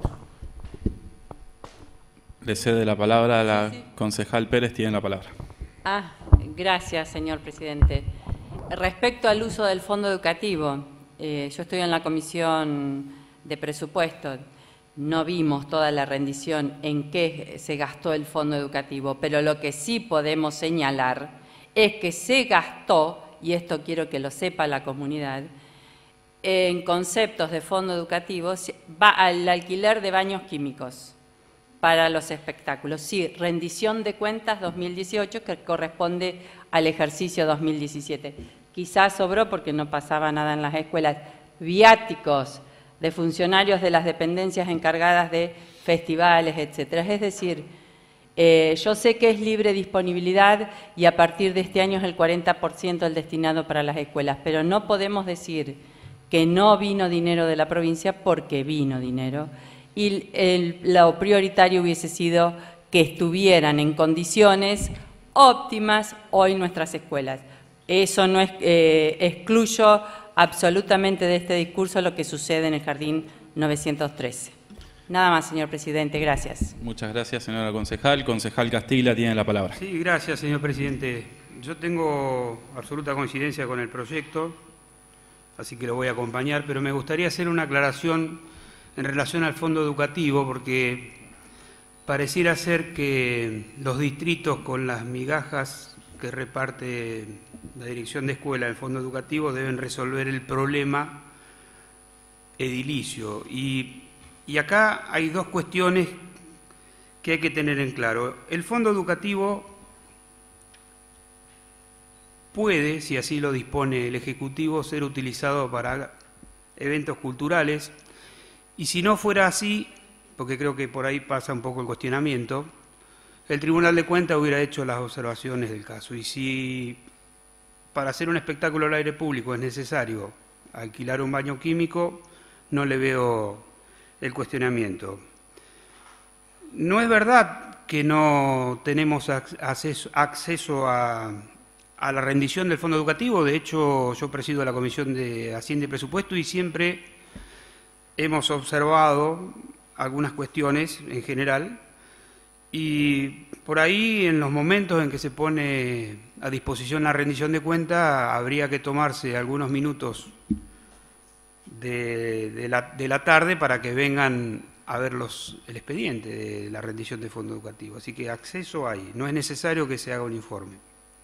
Le cede la palabra a la concejal Pérez, tiene la palabra. Gracias, señor presidente. Respecto al uso del fondo educativo, yo estoy en la comisión de presupuesto, no vimos toda la rendición en qué se gastó el fondo educativo, pero lo que sí podemos señalar es que se gastó, y esto quiero que lo sepa la comunidad, en conceptos de fondo educativo, va al alquiler de baños químicos para los espectáculos. Sí, rendición de cuentas 2018 que corresponde al ejercicio 2017. Quizás sobró porque no pasaba nada en las escuelas. Viáticos de funcionarios de las dependencias encargadas de festivales, etcétera. Es decir, yo sé que es libre disponibilidad y a partir de este año es el 40% el destinado para las escuelas, pero no podemos decir que no vino dinero de la provincia porque vino dinero. Y lo prioritario hubiese sido que estuvieran en condiciones óptimas hoy nuestras escuelas. Eso no es, excluyo absolutamente de este discurso lo que sucede en el Jardín 913. Nada más, señor presidente. Gracias. Muchas gracias, señora concejal. Concejal Castilla tiene la palabra. Sí, gracias, señor presidente. Yo tengo absoluta coincidencia con el proyecto, así que lo voy a acompañar, pero me gustaría hacer una aclaración en relación al fondo educativo, porque pareciera ser que los distritos con las migajas que reparte la dirección de escuela del fondo educativo deben resolver el problema edilicio. Y acá hay dos cuestiones que hay que tener en claro. El fondo educativo puede, si así lo dispone el Ejecutivo, ser utilizado para eventos culturales. Y si no fuera así, porque creo que por ahí pasa un poco el cuestionamiento, el Tribunal de Cuentas hubiera hecho las observaciones del caso. Y si para hacer un espectáculo al aire público es necesario alquilar un baño químico, no le veo el cuestionamiento. No es verdad que no tenemos acceso a la rendición del fondo educativo. De hecho, yo presido la Comisión de Hacienda y Presupuesto y siempre hemos observado algunas cuestiones en general, y por ahí en los momentos en que se pone a disposición la rendición de cuenta habría que tomarse algunos minutos de la tarde para que vengan a ver el expediente de la rendición de fondo educativo. Así que acceso hay, no es necesario que se haga un informe.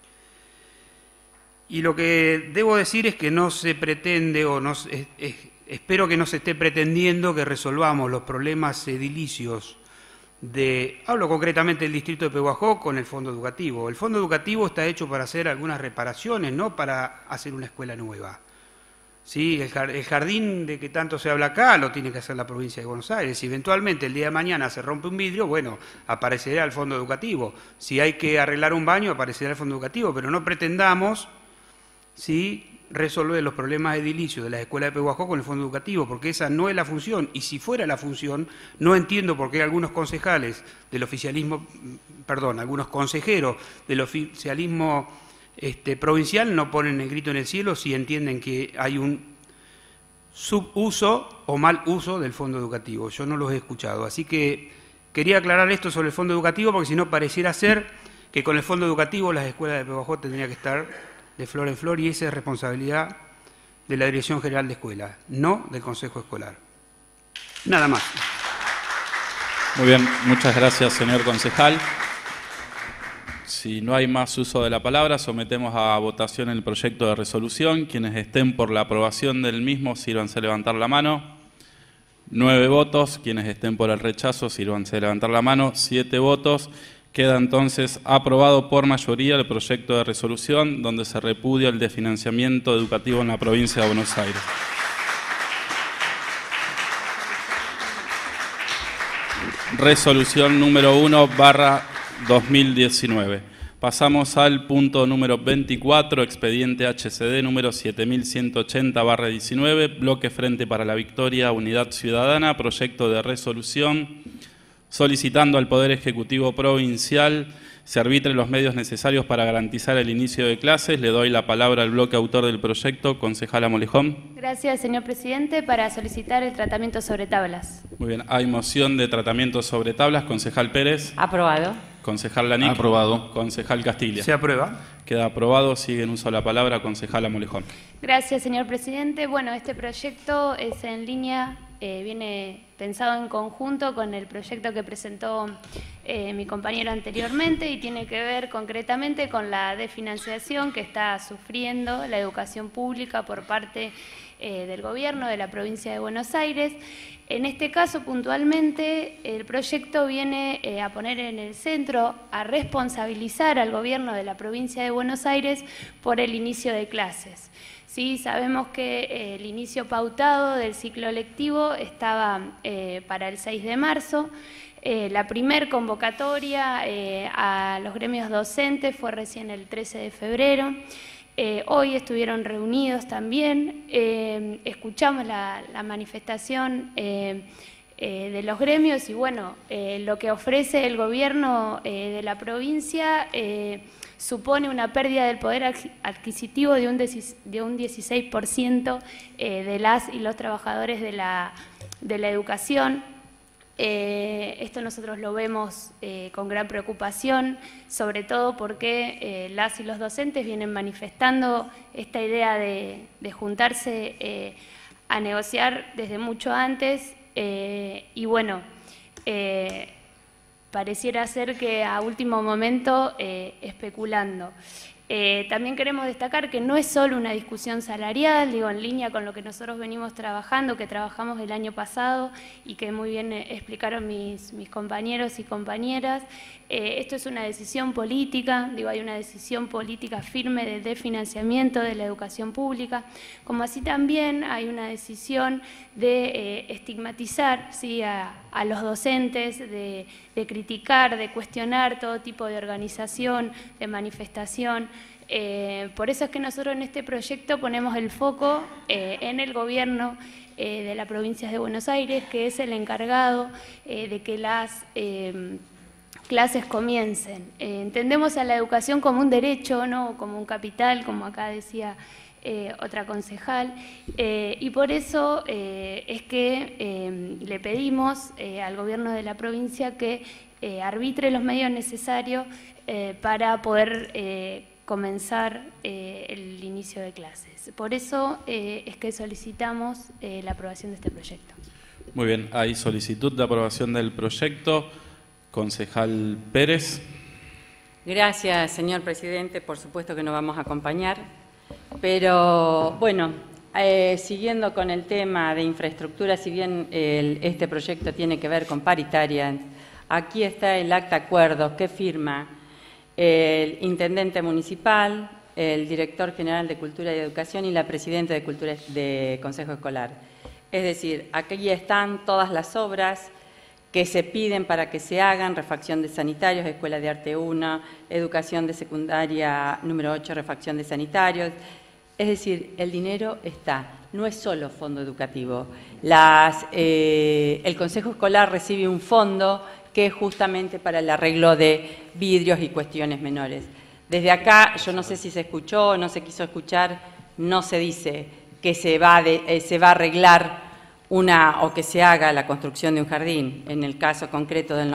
Y lo que debo decir es que no se pretende, o no, espero que no se esté pretendiendo que resolvamos los problemas edilicios hablo concretamente del distrito de Pehuajó con el fondo educativo. El fondo educativo está hecho para hacer algunas reparaciones, no para hacer una escuela nueva. ¿Sí? El jardín de que tanto se habla acá lo tiene que hacer la provincia de Buenos Aires. Si eventualmente el día de mañana se rompe un vidrio, bueno, aparecerá el fondo educativo. Si hay que arreglar un baño, aparecerá el fondo educativo, pero no pretendamos, ¿sí?, resolver los problemas edilicios de la escuela de Pehuajó con el fondo educativo, porque esa no es la función, y si fuera la función, no entiendo por qué algunos concejales del oficialismo, algunos consejeros del oficialismo provincial no ponen el grito en el cielo si entienden que hay un subuso o mal uso del fondo educativo. Yo no los he escuchado, así que quería aclarar esto sobre el fondo educativo, porque si no pareciera ser que con el fondo educativo las escuelas de Pehuajó tendrían que estar de flor en flor, y esa es responsabilidad de la Dirección General de Escuelas, no del Consejo Escolar. Nada más. Muy bien, muchas gracias, señor concejal. Si no hay más uso de la palabra, sometemos a votación el proyecto de resolución. Quienes estén por la aprobación del mismo, sírvanse a levantar la mano. 9 votos. Quienes estén por el rechazo, sírvanse a levantar la mano. 7 votos. Queda entonces aprobado por mayoría el proyecto de resolución donde se repudia el desfinanciamiento educativo en la provincia de Buenos Aires. Resolución número 1/2019. Pasamos al punto número 24, expediente HCD número 7180/19, bloque Frente para la Victoria, Unidad Ciudadana, proyecto de resolución solicitando al Poder Ejecutivo Provincial se arbitren los medios necesarios para garantizar el inicio de clases. Le doy la palabra al bloque autor del proyecto, concejala Molejón. Gracias, señor presidente, para solicitar el tratamiento sobre tablas. Muy bien, hay moción de tratamiento sobre tablas. Concejal Pérez. Aprobado. Concejal Lanic. Aprobado. Concejal Castilla. Se aprueba. Queda aprobado. Sigue en uso la palabra concejala Molejón. Gracias, señor presidente. Bueno, este proyecto es en línea, viene pensado en conjunto con el proyecto que presentó mi compañero anteriormente, y tiene que ver concretamente con la desfinanciación que está sufriendo la educación pública por parte del gobierno de la provincia de Buenos Aires. En este caso, puntualmente, el proyecto viene a poner en el centro, a responsabilizar al gobierno de la provincia de Buenos Aires por el inicio de clases. Sí, sabemos que el inicio pautado del ciclo lectivo estaba para el 6 de marzo. La primer convocatoria a los gremios docentes fue recién el 13 de febrero. Hoy estuvieron reunidos también, escuchamos la manifestación de los gremios, y bueno, lo que ofrece el gobierno de la provincia supone una pérdida del poder adquisitivo de un 16% de las y los trabajadores de la educación. Esto nosotros lo vemos con gran preocupación, sobre todo porque las y los docentes vienen manifestando esta idea de juntarse a negociar desde mucho antes, y bueno, pareciera ser que a último momento especulando. También queremos destacar que no es solo una discusión salarial, digo, en línea con lo que nosotros venimos trabajando, que trabajamos el año pasado y que muy bien explicaron mis compañeros y compañeras. Esto es una decisión política, digo, hay una decisión política firme de desfinanciamiento de la educación pública, como así también hay una decisión de estigmatizar, ¿sí?, a los docentes, de criticar, de cuestionar todo tipo de organización, de manifestación. Por eso es que nosotros en este proyecto ponemos el foco en el gobierno de la provincia de Buenos Aires, que es el encargado de que las clases comiencen. Entendemos a la educación como un derecho, no como un capital, como acá decía otra concejal, y por eso es que le pedimos al gobierno de la provincia que arbitre los medios necesarios para poder comenzar el inicio de clases. Por eso es que solicitamos la aprobación de este proyecto. Muy bien, hay solicitud de aprobación del proyecto. Concejal Pérez. Gracias, señor presidente. Por supuesto que nos vamos a acompañar. Pero, bueno, siguiendo con el tema de infraestructura, si bien este proyecto tiene que ver con paritaria, aquí está el acta acuerdo que firma el intendente municipal, el director general de Cultura y Educación y la presidenta de Cultura de Consejo Escolar. Es decir, aquí están todas las obras que se piden para que se hagan: refacción de sanitarios, Escuela de Arte 1, Educación de Secundaria número 8, refacción de sanitarios. Es decir, el dinero está, no es solo fondo educativo. El Consejo Escolar recibe un fondo que es justamente para el arreglo de vidrios y cuestiones menores. Desde acá, yo no sé si se escuchó o no se quiso escuchar, no se dice que se va a arreglar o que se haga la construcción de un jardín, en el caso concreto del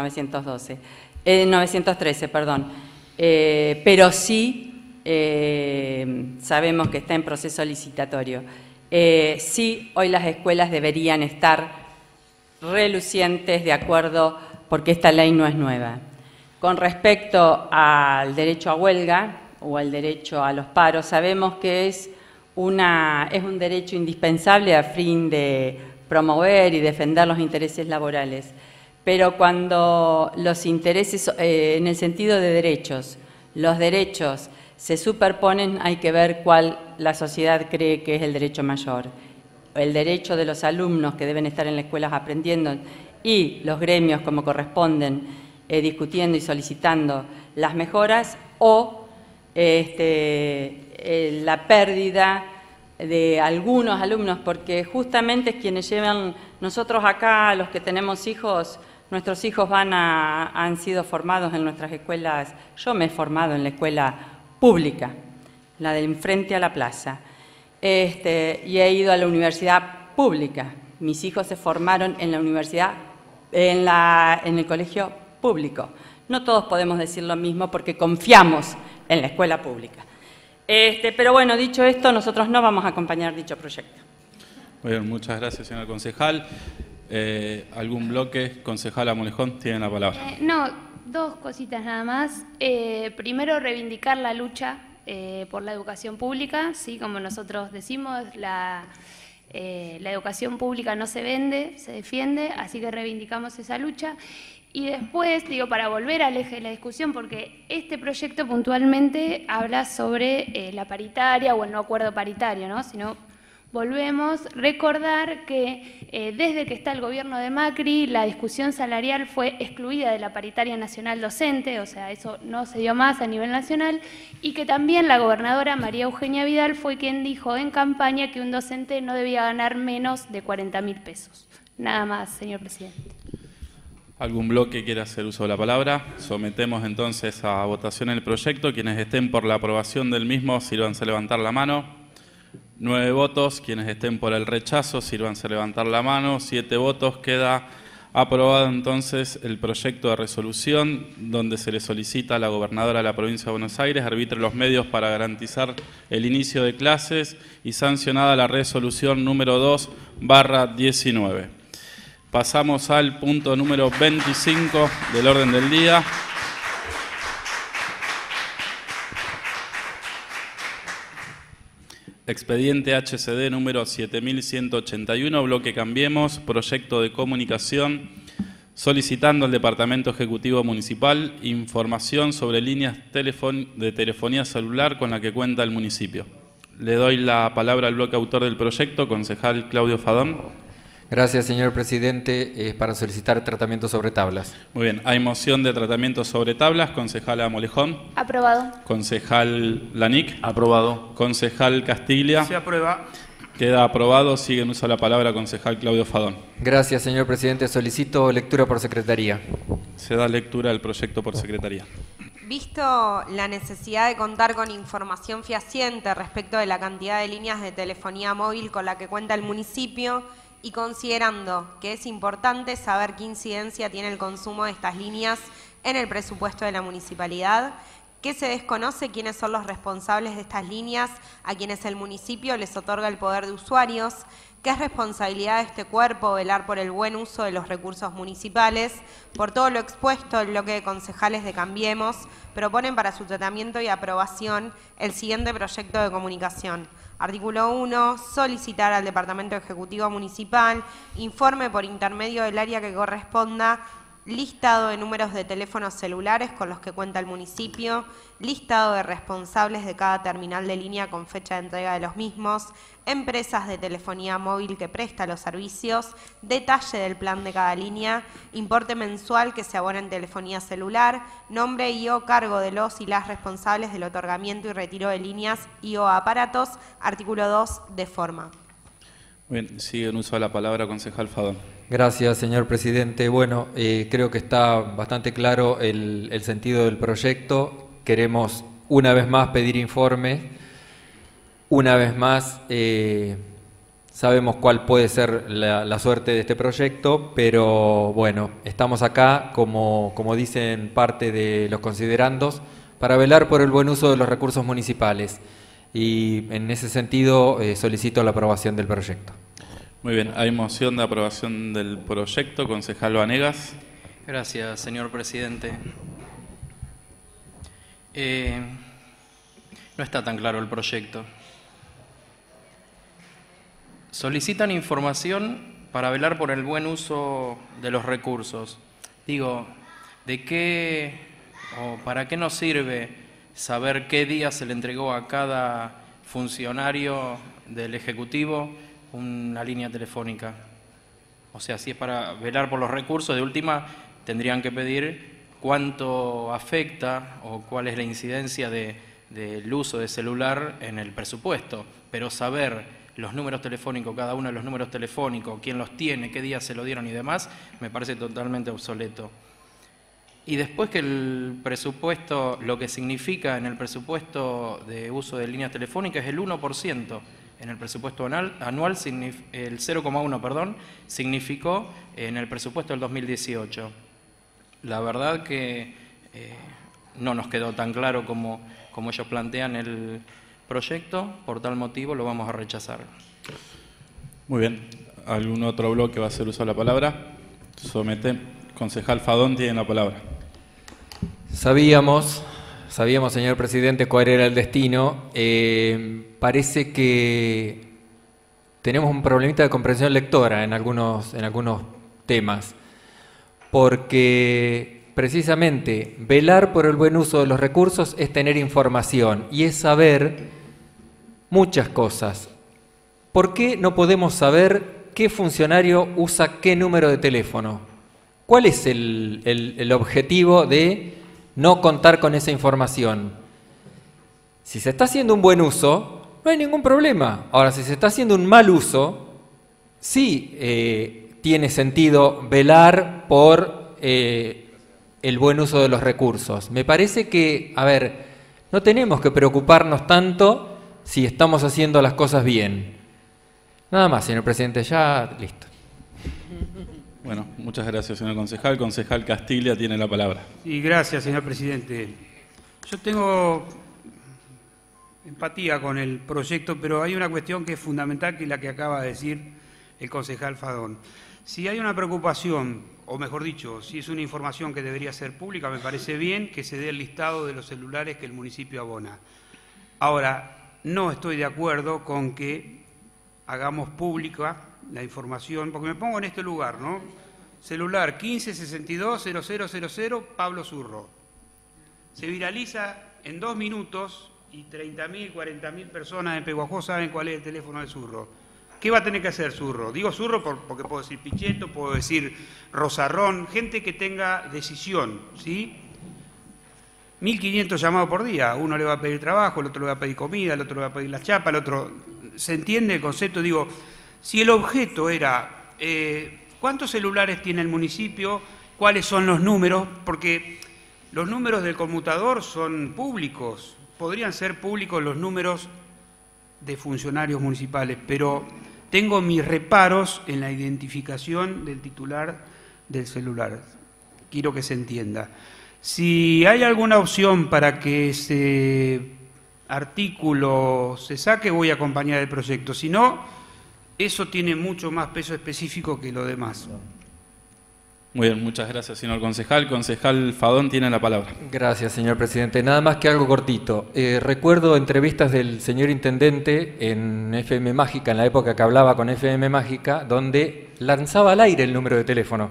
913, perdón. Pero sí sabemos que está en proceso licitatorio. Sí, hoy las escuelas deberían estar relucientes de acuerdo, porque esta ley no es nueva. Con respecto al derecho a huelga o al derecho a los paros, sabemos que es un derecho indispensable a fin de promover y defender los intereses laborales. Pero cuando los intereses, en el sentido de derechos, los derechos se superponen, hay que ver cuál la sociedad cree que es el derecho mayor. El derecho de los alumnos que deben estar en las escuelas aprendiendo y los gremios como corresponden, discutiendo y solicitando las mejoras, o la pérdida de algunos alumnos, porque justamente es quienes llevan, nosotros acá, los que tenemos hijos, nuestros hijos han sido formados en nuestras escuelas. Yo me he formado en la escuela pública, la del enfrente a la plaza, y he ido a la universidad pública. Mis hijos se formaron en la universidad, en el colegio público. No todos podemos decir lo mismo porque confiamos en la escuela pública. Pero bueno, dicho esto, nosotros no vamos a acompañar dicho proyecto. Muy bien, muchas gracias, señor concejal. ¿Algún bloque? Concejala Molejón, tiene la palabra. No, dos cositas nada más. Primero, reivindicar la lucha por la educación pública. Sí, como nosotros decimos, la educación pública no se vende, se defiende, así que reivindicamos esa lucha. Y después, para volver al eje de la discusión, porque este proyecto puntualmente habla sobre la paritaria o el no acuerdo paritario, ¿no? Sino volvemos a recordar que desde que está el gobierno de Macri, la discusión salarial fue excluida de la paritaria nacional docente, o sea, eso no se dio más a nivel nacional, y que también la gobernadora María Eugenia Vidal fue quien dijo en campaña que un docente no debía ganar menos de 40.000 pesos. Nada más, señor presidente. ¿Algún bloque quiere hacer uso de la palabra? Sometemos entonces a votación el proyecto. Quienes estén por la aprobación del mismo, sírvanse a levantar la mano. 9 votos. Quienes estén por el rechazo, sírvanse a levantar la mano. 7 votos. Queda aprobado entonces el proyecto de resolución donde se le solicita a la gobernadora de la provincia de Buenos Aires arbitre los medios para garantizar el inicio de clases, y sancionada la resolución número 2/19. Pasamos al punto número 25 del orden del día. Expediente HCD número 7181, bloque Cambiemos, proyecto de comunicación, solicitando al Departamento Ejecutivo Municipal información sobre líneas de telefonía celular con la que cuenta el municipio. Le doy la palabra al bloque autor del proyecto, concejal Claudio Fadón. Gracias, señor presidente. Es para solicitar tratamiento sobre tablas. Muy bien, hay moción de tratamiento sobre tablas. Concejala Molejón. Aprobado. Concejal Lanic. Aprobado. Concejal Castiglia. Se aprueba. Queda aprobado. Sigue en uso la palabra concejal Claudio Fadón. Gracias, señor presidente. Solicito lectura por secretaría. Se da lectura del proyecto por secretaría. Visto la necesidad de contar con información fehaciente respecto de la cantidad de líneas de telefonía móvil con la que cuenta el municipio y considerando que es importante saber qué incidencia tiene el consumo de estas líneas en el presupuesto de la municipalidad, que se desconoce quiénes son los responsables de estas líneas a quienes el municipio les otorga el poder de usuarios, que es responsabilidad de este cuerpo velar por el buen uso de los recursos municipales. Por todo lo expuesto, el bloque de concejales de Cambiemos proponen para su tratamiento y aprobación el siguiente proyecto de comunicación. Artículo 1. Solicitar al Departamento Ejecutivo Municipal informe por intermedio del área que corresponda listado de números de teléfonos celulares con los que cuenta el municipio, listado de responsables de cada terminal de línea con fecha de entrega de los mismos, empresas de telefonía móvil que presta los servicios, detalle del plan de cada línea, importe mensual que se abona en telefonía celular, nombre y o cargo de los y las responsables del otorgamiento y retiro de líneas y o aparatos. Artículo 2, de forma. Bien, sigue en uso de la palabra concejal Fadón. Gracias, señor presidente. Bueno, creo que está bastante claro el sentido del proyecto. Queremos una vez más pedir informe. Una vez más sabemos cuál puede ser la suerte de este proyecto, pero bueno, estamos acá, como dicen parte de los considerandos, para velar por el buen uso de los recursos municipales. Y en ese sentido solicito la aprobación del proyecto. Muy bien, hay moción de aprobación del proyecto. Concejal Vanegas. Gracias, señor presidente. No está tan claro el proyecto. Solicitan información para velar por el buen uso de los recursos. Digo, ¿de qué o para qué nos sirve saber qué día se le entregó a cada funcionario del Ejecutivo una línea telefónica? O sea, si es para velar por los recursos, de última tendrían que pedir cuánto afecta o cuál es la incidencia del uso de celular en el presupuesto, pero saber los números telefónicos, cada uno de los números telefónicos, quién los tiene, qué día se lo dieron y demás, me parece totalmente obsoleto. Y después que el presupuesto, lo que significa en el presupuesto de uso de líneas telefónicas es el 1%, en el presupuesto anual, el 0,1, perdón, significó en el presupuesto del 2018. La verdad que no nos quedó tan claro como ellos plantean el proyecto, por tal motivo lo vamos a rechazar. Muy bien. ¿Algún otro bloque va a hacer uso de la palabra? Somete. Concejal Fadón tiene la palabra. Sabíamos, señor presidente, cuál era el destino. Parece que tenemos un problemita de comprensión lectora en algunos temas, porque precisamente velar por el buen uso de los recursos es tener información y es saber muchas cosas. ¿Por qué no podemos saber qué funcionario usa qué número de teléfono? ¿Cuál es el objetivo de no contar con esa información? Si se está haciendo un buen uso, no hay ningún problema. Ahora, si se está haciendo un mal uso, sí tiene sentido velar por el buen uso de los recursos. Me parece que, no tenemos que preocuparnos tanto si estamos haciendo las cosas bien. Nada más, señor presidente, ya listo. Bueno, muchas gracias, señor concejal. Concejal Castilla tiene la palabra. Sí, gracias, señor presidente. Yo tengo empatía con el proyecto, pero hay una cuestión que es fundamental, que es la que acaba de decir el concejal Fadón. Si hay una preocupación, o mejor dicho, si es una información que debería ser pública, me parece bien que se dé el listado de los celulares que el municipio abona. Ahora, no estoy de acuerdo con que hagamos pública la información, porque me pongo en este lugar, ¿no? Celular 1562-0000, Pablo Zurro. Se viraliza en 2 minutos y 30.000, 40.000 personas en Peguajó saben cuál es el teléfono de Zurro. ¿Qué va a tener que hacer Zurro? Digo Zurro porque puedo decir Pichetto, puedo decir Rosarrón, gente que tenga decisión, ¿sí? 1.500 llamados por día. Uno le va a pedir trabajo, el otro le va a pedir comida, el otro le va a pedir la chapa, el otro ¿se entiende el concepto? Digo, si el objeto era ¿cuántos celulares tiene el municipio? ¿Cuáles son los números? Porque los números del conmutador son públicos. Podrían ser públicos los números de funcionarios municipales, pero tengo mis reparos en la identificación del titular del celular. Quiero que se entienda. Si hay alguna opción para que ese artículo se saque, voy a acompañar el proyecto. Si no, eso tiene mucho más peso específico que lo demás. Muy bien, muchas gracias, señor concejal. Concejal Fadón tiene la palabra. Gracias, señor presidente. Nada más que algo cortito. Recuerdo entrevistas del señor intendente en FM Mágica, en la época que hablaba con FM Mágica, donde lanzaba al aire el número de teléfono.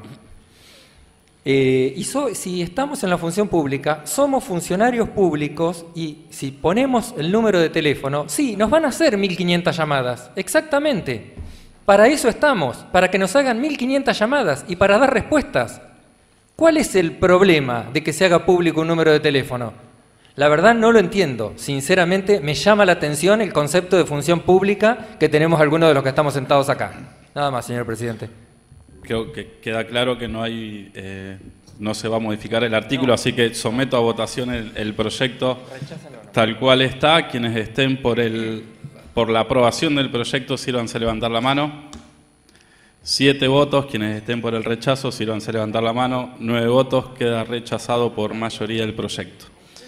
Si estamos en la función pública, somos funcionarios públicos y si ponemos el número de teléfono, sí, nos van a hacer 1.500 llamadas, exactamente. Para eso estamos, para que nos hagan 1.500 llamadas y para dar respuestas. ¿Cuál es el problema de que se haga público un número de teléfono? La verdad no lo entiendo. Sinceramente me llama la atención el concepto de función pública que tenemos algunos de los que estamos sentados acá. Nada más, señor presidente. Creo que queda claro que no se va a modificar el artículo, así que someto a votación el proyecto tal cual está. Quienes estén por la aprobación del proyecto, sírvanse a levantar la mano. 7 votos. Quienes estén por el rechazo, sírvanse a levantar la mano. 9 votos. Queda rechazado por mayoría el proyecto.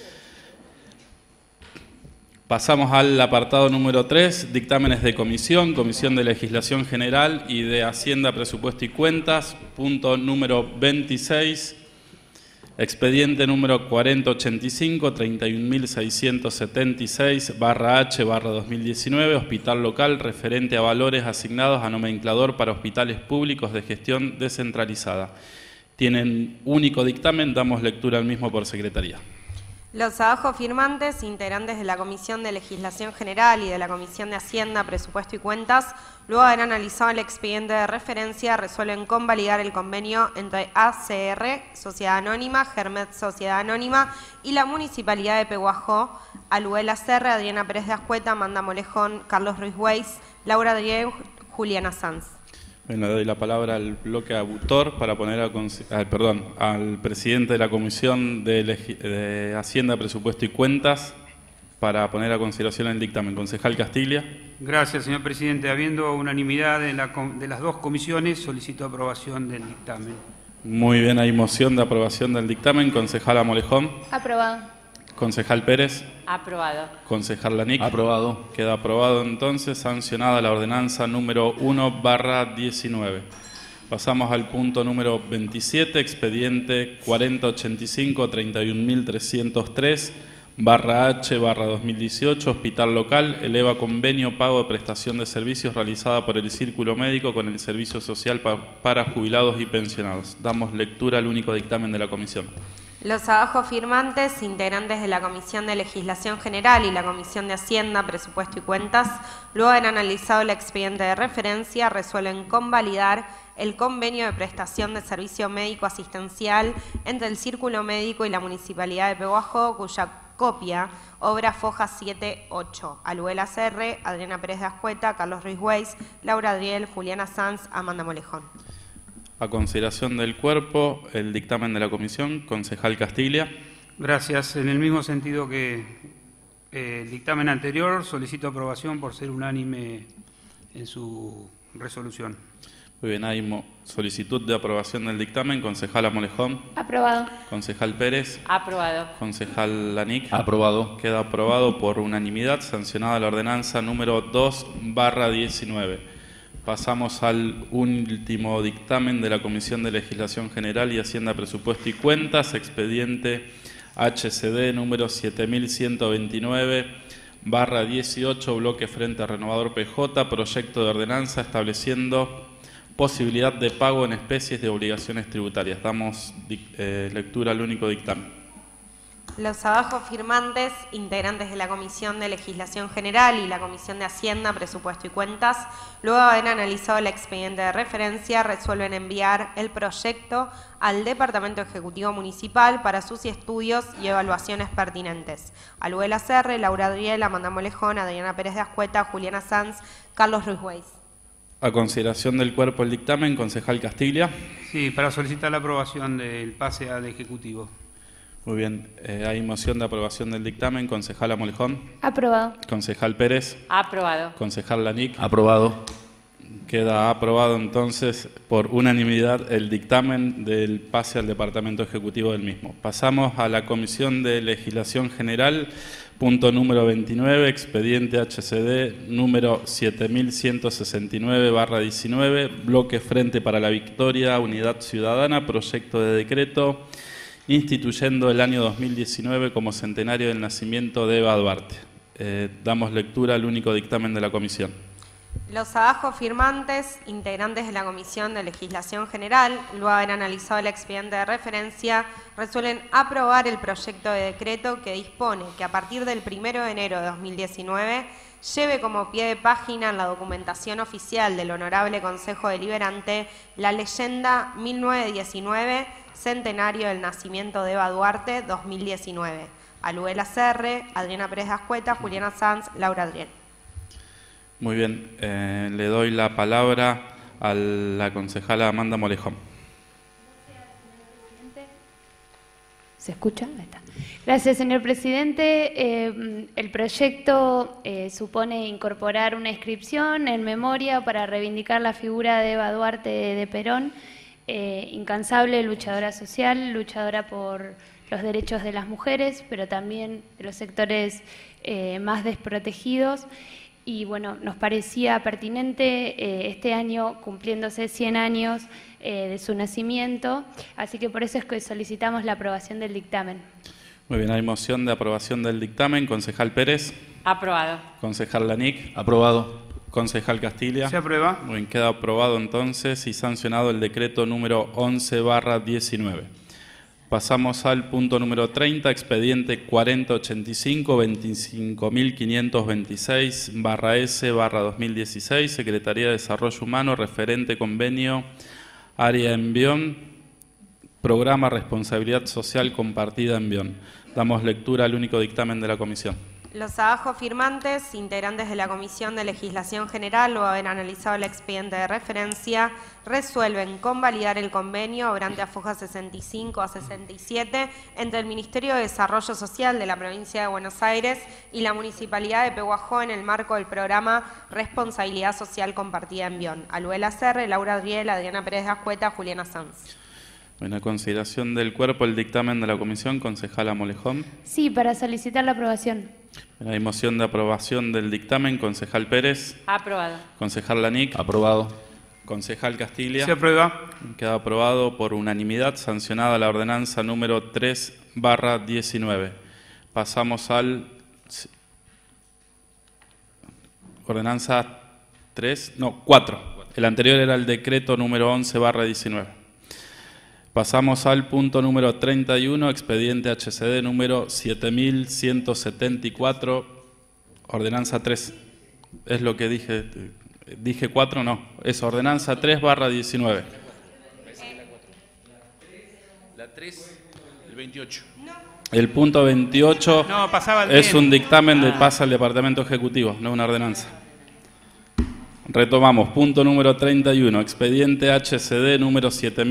Pasamos al apartado número 3, dictámenes de comisión, Comisión de Legislación General y de Hacienda, Presupuesto y Cuentas, punto número 26, expediente número 4085, 31.676/H/2019, Hospital Local, referente a valores asignados a nomenclador para hospitales públicos de gestión descentralizada. Tienen único dictamen, damos lectura al mismo por secretaría. Los abajo firmantes, integrantes de la Comisión de Legislación General y de la Comisión de Hacienda, Presupuesto y Cuentas, luego de haber analizado el expediente de referencia, resuelven convalidar el convenio entre ACR, Sociedad Anónima, Germet, Sociedad Anónima, y la Municipalidad de Pehuajó, Aluela Serre, Adriana Pérez de Ascueta, Amanda Molejón, Carlos Ruiz Weiss, Laura Driel, Juliana Sanz. Bueno, le doy la palabra al bloque autor para poner al presidente de la Comisión de Hacienda, Presupuesto y Cuentas para poner a consideración el dictamen. Concejal Castiglia. Gracias, señor presidente. Habiendo unanimidad de las dos comisiones, solicito aprobación del dictamen. Muy bien, hay moción de aprobación del dictamen. Concejal Amolejón. Aprobado. Concejal Pérez. Aprobado. Concejal Lanic. Aprobado. Queda aprobado entonces, sancionada la ordenanza número 1/19. Pasamos al punto número 27, expediente 4085, 31.303/H/2018, Hospital Local, eleva convenio pago de prestación de servicios realizada por el Círculo Médico con el Servicio Social para Jubilados y Pensionados. Damos lectura al único dictamen de la comisión. Los abajo firmantes, integrantes de la Comisión de Legislación General y la Comisión de Hacienda, Presupuesto y Cuentas, luego de haber analizado el expediente de referencia, resuelven convalidar el convenio de prestación de servicio médico asistencial entre el Círculo Médico y la Municipalidad de Pehuajó, cuya copia obra Foja 7-8, Aluela Serre, Adriana Pérez de Ascueta, Carlos Ruiz Weiss, Laura Adriel, Juliana Sanz, Amanda Molejón. A consideración del cuerpo, el dictamen de la comisión. Concejal Castiglia. Gracias. En el mismo sentido que el dictamen anterior, solicito aprobación por ser unánime en su resolución. Muy bien, hay solicitud de aprobación del dictamen. Concejal Amolejón. Aprobado. Concejal Pérez. Aprobado. Concejal Lanic. Aprobado. Queda aprobado por unanimidad, sancionada la ordenanza número 2/19. Pasamos al último dictamen de la Comisión de Legislación General y Hacienda, Presupuesto y Cuentas, expediente HCD número 7129/18, bloque Frente Renovador PJ, proyecto de ordenanza estableciendo posibilidad de pago en especies de obligaciones tributarias. Damos lectura al único dictamen. Los abajo firmantes, integrantes de la Comisión de Legislación General y la Comisión de Hacienda, Presupuesto y Cuentas, luego de haber analizado el expediente de referencia, resuelven enviar el proyecto al Departamento Ejecutivo Municipal para sus estudios y evaluaciones pertinentes. A Luela Serre, Laura Adriel, Amanda Molejón, Adriana Pérez de Ascueta, Juliana Sanz, Carlos Ruiz Weiss. A consideración del cuerpo el dictamen, concejal Castilla. Sí, para solicitar la aprobación del pase al Ejecutivo. Muy bien, hay moción de aprobación del dictamen. Concejal Amolejón. Aprobado. Concejal Pérez. Aprobado. Concejal Lanic. Aprobado. Queda aprobado entonces por unanimidad el dictamen del pase al Departamento Ejecutivo del mismo. Pasamos a la Comisión de Legislación General, punto número 29, expediente HCD número 7169/19, bloque Frente para la Victoria, Unidad Ciudadana, proyecto de decreto instituyendo el año 2019 como centenario del nacimiento de Eva Duarte. Damos lectura al único dictamen de la comisión. Los abajo firmantes, integrantes de la Comisión de Legislación General, luego de haber analizado el expediente de referencia, resuelven aprobar el proyecto de decreto que dispone que a partir del 1 de enero de 2019 lleve como pie de página en la documentación oficial del Honorable Consejo Deliberante la leyenda 1919, centenario del nacimiento de Eva Duarte, 2019. A Luela Serre, Adriana Pérez de Ascueta, Juliana Sanz, Laura Adriel. Muy bien, le doy la palabra a la concejala Amanda Molejón. ¿Se escucha? Ahí está. Gracias, señor presidente. El proyecto supone incorporar una inscripción en memoria para reivindicar la figura de Eva Duarte de Perón, incansable luchadora social, luchadora por los derechos de las mujeres, pero también de los sectores más desprotegidos. Y bueno, nos parecía pertinente este año, cumpliéndose 100 años de su nacimiento, así que por eso es que solicitamos la aprobación del dictamen. Muy bien, hay moción de aprobación del dictamen. Concejal Pérez. Aprobado. Concejal Lanic. Aprobado. Concejal Castilla. Se aprueba. Muy bien, queda aprobado entonces y sancionado el decreto número 11/19. Pasamos al punto número 30, expediente 4085, 25.526/S/2016, Secretaría de Desarrollo Humano, referente convenio Área Envión, Programa Responsabilidad Social Compartida Envión. Damos lectura al único dictamen de la comisión. Los abajo firmantes, integrantes de la Comisión de Legislación General, luego de haber analizado el expediente de referencia, resuelven convalidar el convenio obrante a foja 65 a 67 entre el Ministerio de Desarrollo Social de la Provincia de Buenos Aires y la Municipalidad de Pehuajó en el marco del programa Responsabilidad Social Compartida en Bion. A Luela Serre, Laura Adriel, Adriana Pérez de Ascueta, Juliana Sanz. En consideración del cuerpo, el dictamen de la comisión, concejala Molejón. Sí, para solicitar la aprobación. Hay moción de aprobación del dictamen. Concejal Pérez. Aprobado. Concejal Lanic. Aprobado. Concejal Castilla. Se aprueba. Queda aprobado por unanimidad, sancionada la ordenanza número 3/19. Pasamos al... Ordenanza 4. El anterior era el decreto número 11/19. Pasamos al punto número 31, expediente HCD número 7174, ordenanza 3. Es lo que dije. Dije 4, no. Es ordenanza 3/19. La 3, el 28. El punto 28 No, pasaba el es bien. un dictamen de pase al Departamento Ejecutivo, no una ordenanza. Retomamos, punto número 31, expediente HCD número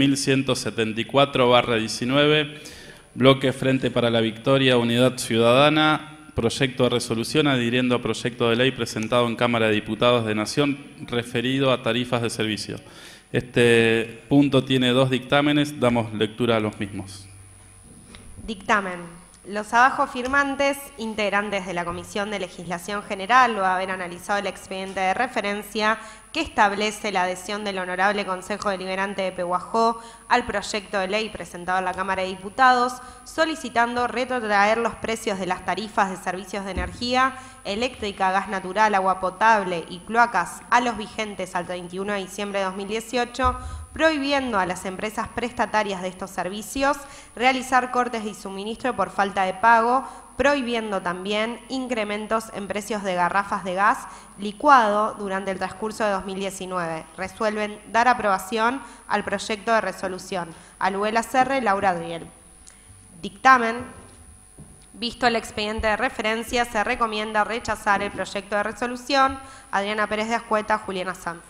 7174/19, bloque Frente para la Victoria, Unidad Ciudadana, proyecto de resolución adhiriendo a proyecto de ley presentado en Cámara de Diputados de Nación referido a tarifas de servicio. Este punto tiene 2 dictámenes, damos lectura a los mismos. Dictamen. Los abajo firmantes, integrantes de la Comisión de Legislación General, luego de haber analizado el expediente de referencia, que establece la adhesión del Honorable Consejo Deliberante de Pehuajó al proyecto de ley presentado en la Cámara de Diputados, solicitando retrotraer los precios de las tarifas de servicios de energía eléctrica, gas natural, agua potable y cloacas a los vigentes al 31 de diciembre de 2018, prohibiendo a las empresas prestatarias de estos servicios realizar cortes de suministro por falta de pago, prohibiendo también incrementos en precios de garrafas de gas licuado durante el transcurso de 2019. Resuelven dar aprobación al proyecto de resolución. Aluela Serre, Laura Adriel. Dictamen. Visto el expediente de referencia, se recomienda rechazar el proyecto de resolución. Adriana Pérez de Ascueta, Juliana Sanz.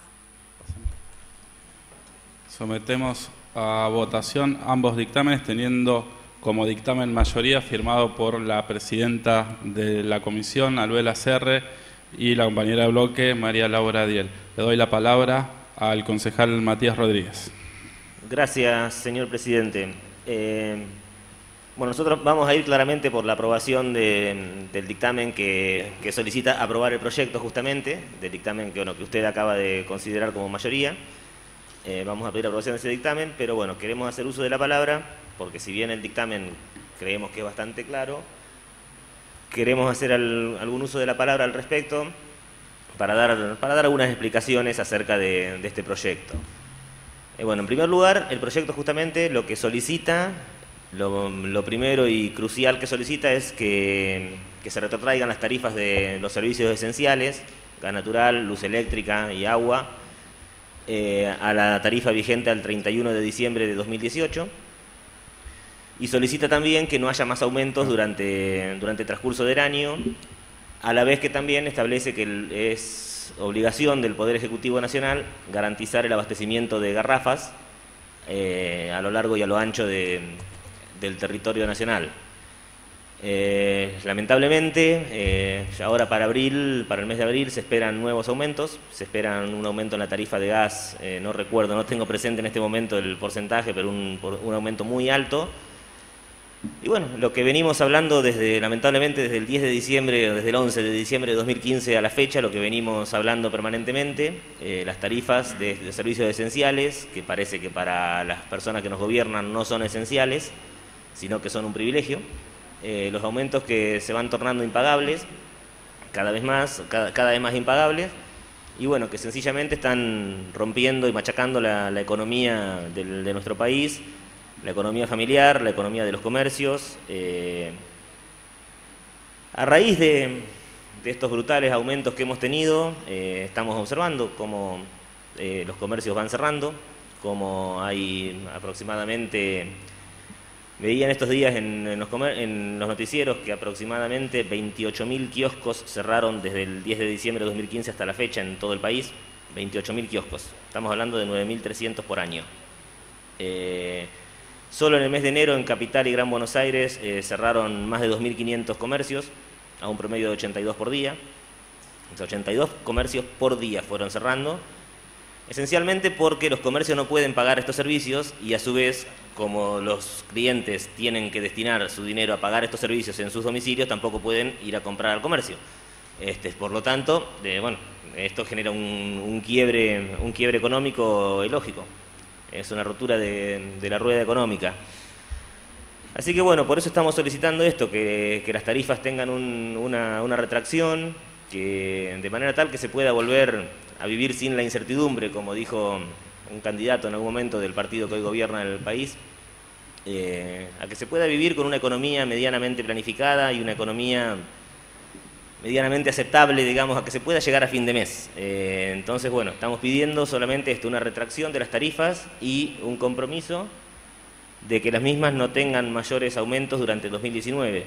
Sometemos a votación ambos dictámenes, teniendo como dictamen mayoría firmado por la presidenta de la comisión, Aluela Serre, y la compañera de bloque, María Laura Diel. Le doy la palabra al concejal Matías Rodríguez. Gracias, señor presidente. Bueno, nosotros vamos a ir claramente por la aprobación del dictamen que solicita aprobar el proyecto justamente, del dictamen que usted acaba de considerar como mayoría. Vamos a pedir aprobación de ese dictamen, pero bueno, queremos hacer uso de la palabra, porque si bien el dictamen creemos que es bastante claro, queremos hacer algún uso de la palabra al respecto para dar algunas explicaciones acerca de este proyecto. Bueno, en primer lugar, el proyecto justamente lo que solicita, lo primero y crucial que solicita es que se retrotraigan las tarifas de los servicios esenciales, gas natural, luz eléctrica y agua, a la tarifa vigente al 31 de diciembre de 2018, y solicita también que no haya más aumentos durante el transcurso del año, a la vez que también establece que es obligación del Poder Ejecutivo Nacional garantizar el abastecimiento de garrafas a lo largo y a lo ancho del territorio nacional. Lamentablemente, ahora para el mes de abril se esperan nuevos aumentos, se esperan un aumento en la tarifa de gas, no recuerdo, no tengo presente en este momento el porcentaje, pero un aumento muy alto. Y bueno, lo que venimos hablando lamentablemente desde el 10 de diciembre, o desde el 11 de diciembre de 2015 a la fecha, lo que venimos hablando permanentemente, las tarifas de servicios esenciales, que parece que para las personas que nos gobiernan no son esenciales, sino que son un privilegio. Los aumentos que se van tornando impagables, cada vez más impagables, y bueno, que sencillamente están rompiendo y machacando la economía de nuestro país, la economía familiar, la economía de los comercios. A raíz de estos brutales aumentos que hemos tenido, estamos observando cómo los comercios van cerrando, cómo hay aproximadamente... Veía en estos días en los noticieros que aproximadamente 28.000 kioscos cerraron desde el 10 de diciembre de 2015 hasta la fecha en todo el país. 28.000 kioscos. Estamos hablando de 9.300 por año. Solo en el mes de enero en Capital y Gran Buenos Aires cerraron más de 2.500 comercios, a un promedio de 82 por día. O sea, 82 comercios por día fueron cerrando, esencialmente porque los comercios no pueden pagar estos servicios y a su vez, como los clientes tienen que destinar su dinero a pagar estos servicios en sus domicilios, tampoco pueden ir a comprar al comercio. Por lo tanto, bueno, esto genera un quiebre económico ilógico. Es una rotura de la rueda económica. Así que bueno, por eso estamos solicitando esto, que las tarifas tengan una retracción, que de manera tal que se pueda volver a vivir sin la incertidumbre, como dijo un candidato en algún momento del partido que hoy gobierna el país, a que se pueda vivir con una economía medianamente planificada y una economía medianamente aceptable, digamos, a que se pueda llegar a fin de mes. Entonces, bueno, estamos pidiendo solamente una retracción de las tarifas y un compromiso de que las mismas no tengan mayores aumentos durante el 2019.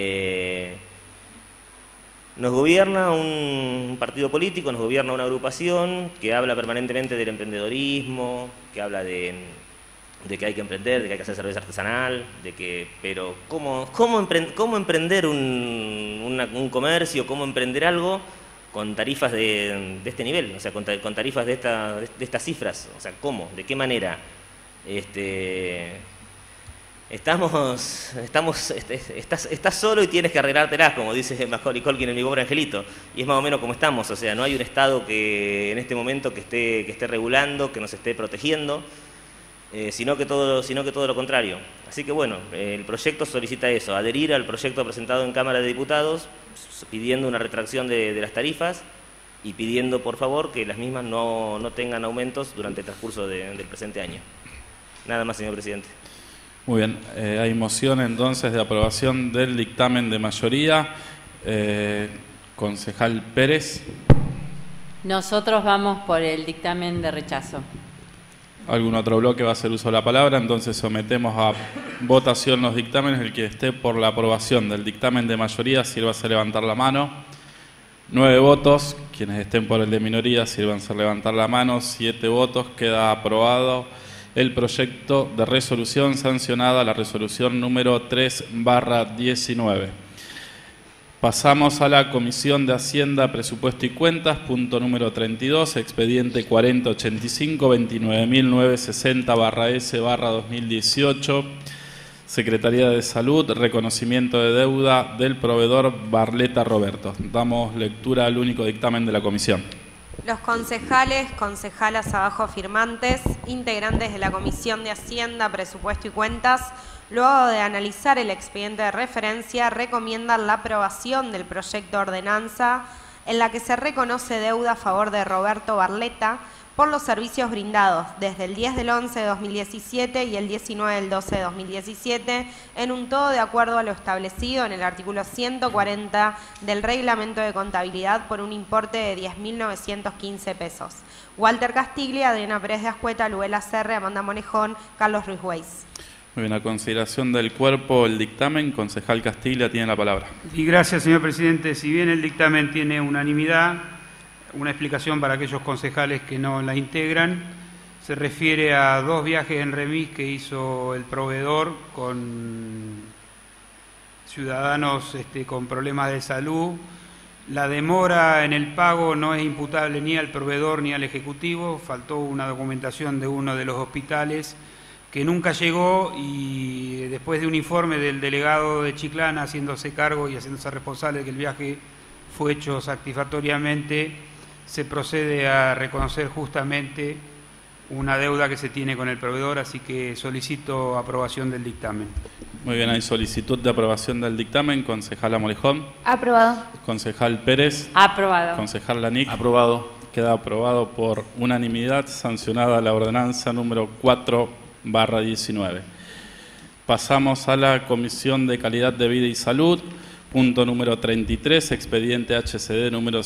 Nos gobierna un partido político, nos gobierna una agrupación que habla permanentemente del emprendedorismo, que habla de que hay que emprender, de que hay que hacer cerveza artesanal, pero ¿cómo emprender un comercio, cómo emprender algo con tarifas de este nivel? O sea, con tarifas de estas cifras. O sea, ¿cómo? ¿De qué manera? Estás solo y tienes que arreglártelas, como dice Macaulay Culkin en Mi Pobre Angelito. Y es más o menos como estamos, o sea, no hay un Estado que en este momento que esté regulando, que nos esté protegiendo, sino que todo lo contrario. Así que bueno, el proyecto solicita eso, adherir al proyecto presentado en Cámara de Diputados, pidiendo una retracción de las tarifas y pidiendo, por favor, que las mismas no tengan aumentos durante el transcurso del presente año. Nada más, señor presidente. Muy bien, hay moción entonces de aprobación del dictamen de mayoría. Concejal Pérez. Nosotros vamos por el dictamen de rechazo. ¿Algún otro bloque va a hacer uso de la palabra? Entonces sometemos a votación los dictámenes. El que esté por la aprobación del dictamen de mayoría, sírvase a levantar la mano. 9 votos. Quienes estén por el de minoría, sírvanse a levantar la mano. 7 votos. Queda aprobado el proyecto de resolución sancionada, la resolución número 3/19. Pasamos a la Comisión de Hacienda, Presupuesto y Cuentas, punto número 32, expediente 4085, 29.960/S/2018, Secretaría de Salud, reconocimiento de deuda del proveedor Barleta Roberto. Damos lectura al único dictamen de la comisión. Los concejales, concejalas abajo firmantes, integrantes de la Comisión de Hacienda, Presupuesto y Cuentas, luego de analizar el expediente de referencia, recomiendan la aprobación del proyecto de ordenanza en la que se reconoce deuda a favor de Roberto Barleta por los servicios brindados desde el 10 del 11 de 2017 y el 19 del 12 de 2017, en un todo de acuerdo a lo establecido en el artículo 140 del Reglamento de Contabilidad por un importe de 10.915 pesos. Walter Castiglia, Adriana Pérez de Ascueta, Luela Serre, Amanda Monejón, Carlos Ruiz Weiss. Muy bien, a consideración del cuerpo, el dictamen. Concejal Castiglia tiene la palabra. Y gracias, señor presidente. Si bien el dictamen tiene unanimidad, una explicación para aquellos concejales que no la integran, se refiere a 2 viajes en remis que hizo el proveedor con ciudadanos con problemas de salud. La demora en el pago no es imputable ni al proveedor ni al ejecutivo. Faltó una documentación de uno de los hospitales que nunca llegó, y después de un informe del delegado de Chiclana haciéndose cargo y haciéndose responsable de que el viaje fue hecho satisfactoriamente, se procede a reconocer justamente una deuda que se tiene con el proveedor, así que solicito aprobación del dictamen. Muy bien, hay solicitud de aprobación del dictamen. Concejal Molejón. Aprobado. Concejal Pérez. Aprobado. Concejal Lanic. Aprobado. Queda aprobado por unanimidad, sancionada la ordenanza número 4/19. Pasamos a la Comisión de Calidad de Vida y Salud. Punto número 33, expediente HCD número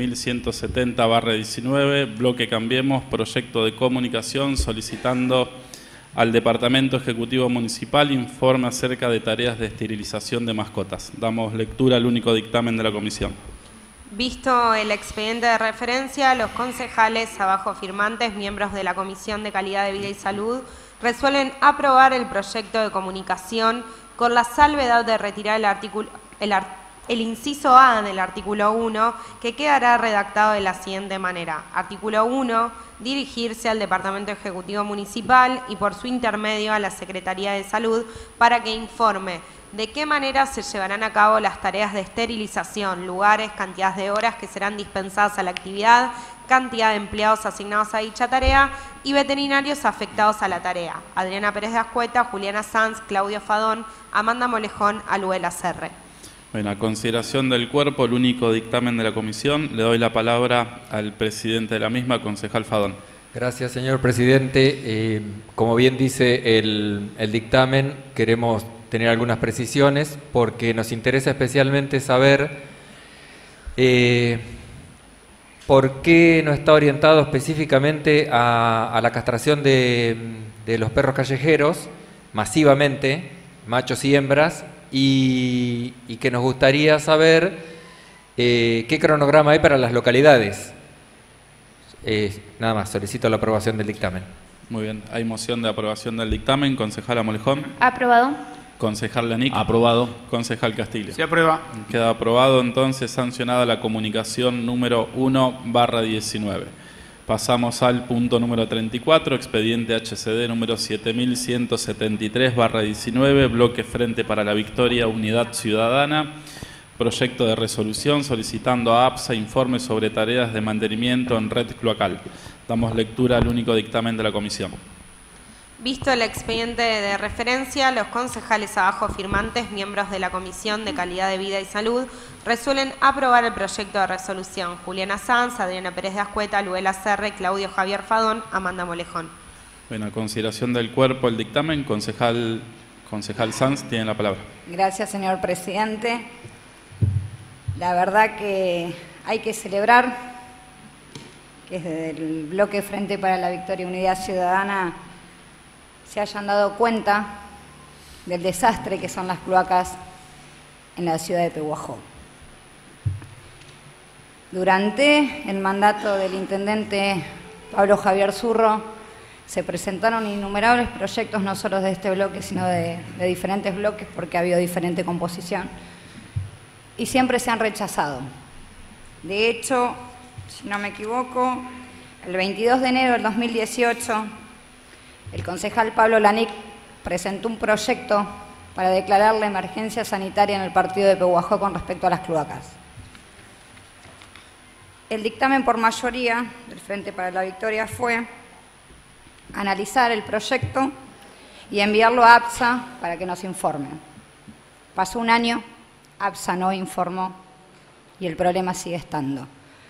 7170/19, bloque Cambiemos, proyecto de comunicación, solicitando al Departamento Ejecutivo Municipal informe acerca de tareas de esterilización de mascotas. Damos lectura al único dictamen de la comisión. Visto el expediente de referencia, los concejales abajo firmantes, miembros de la Comisión de Calidad de Vida y Salud, resuelven aprobar el proyecto de comunicación con la salvedad de retirar el inciso A del artículo 1, que quedará redactado de la siguiente manera. Artículo 1. Dirigirse al Departamento Ejecutivo Municipal y por su intermedio a la Secretaría de Salud para que informe de qué manera se llevarán a cabo las tareas de esterilización, lugares, cantidades de horas que serán dispensadas a la actividad, cantidad de empleados asignados a dicha tarea y veterinarios afectados a la tarea. Adriana Pérez de Ascueta, Juliana Sanz, Claudio Fadón, Amanda Molejón, Aluela Serre. Bueno, a consideración del cuerpo, el único dictamen de la comisión, le doy la palabra al presidente de la misma, concejal Fadón. Gracias, señor presidente. Como bien dice el dictamen, queremos tener algunas precisiones porque nos interesa especialmente saber por qué no está orientado específicamente a la castración de los perros callejeros masivamente, machos y hembras, y que nos gustaría saber qué cronograma hay para las localidades. Nada más, solicito la aprobación del dictamen. Muy bien, hay moción de aprobación del dictamen. Concejal Molejón. Aprobado. Concejal Lanic. Aprobado. Concejal Castillo. Se aprueba. Queda aprobado entonces, sancionada la comunicación número 1/19. Pasamos al punto número 34, expediente HCD número 7173/19, bloque Frente para la Victoria, Unidad Ciudadana, proyecto de resolución solicitando a APSA informe sobre tareas de mantenimiento en red cloacal. Damos lectura al único dictamen de la comisión. Visto el expediente de referencia, los concejales abajo firmantes, miembros de la Comisión de Calidad de Vida y Salud, resuelven aprobar el proyecto de resolución. Juliana Sanz, Adriana Pérez de Ascueta, Luela Serre, Claudio Javier Fadón, Amanda Molejón. Bueno, a consideración del cuerpo el dictamen, concejal Sanz tiene la palabra. Gracias, señor presidente. La verdad que hay que celebrar que desde el bloque Frente para la Victoria y Unidad Ciudadana se hayan dado cuenta del desastre que son las cloacas en la ciudad de Pehuajó. Durante el mandato del intendente Pablo Javier Zurro se presentaron innumerables proyectos, no solo de este bloque, sino de diferentes bloques, porque ha habido diferente composición, y siempre se han rechazado. De hecho, si no me equivoco, el 22 de enero del 2018, el concejal Pablo Lanic presentó un proyecto para declarar la emergencia sanitaria en el partido de Pehuajó con respecto a las cloacas. El dictamen por mayoría del Frente para la Victoria fue analizar el proyecto y enviarlo a APSA para que nos informe. Pasó un año, APSA no informó y el problema sigue estando.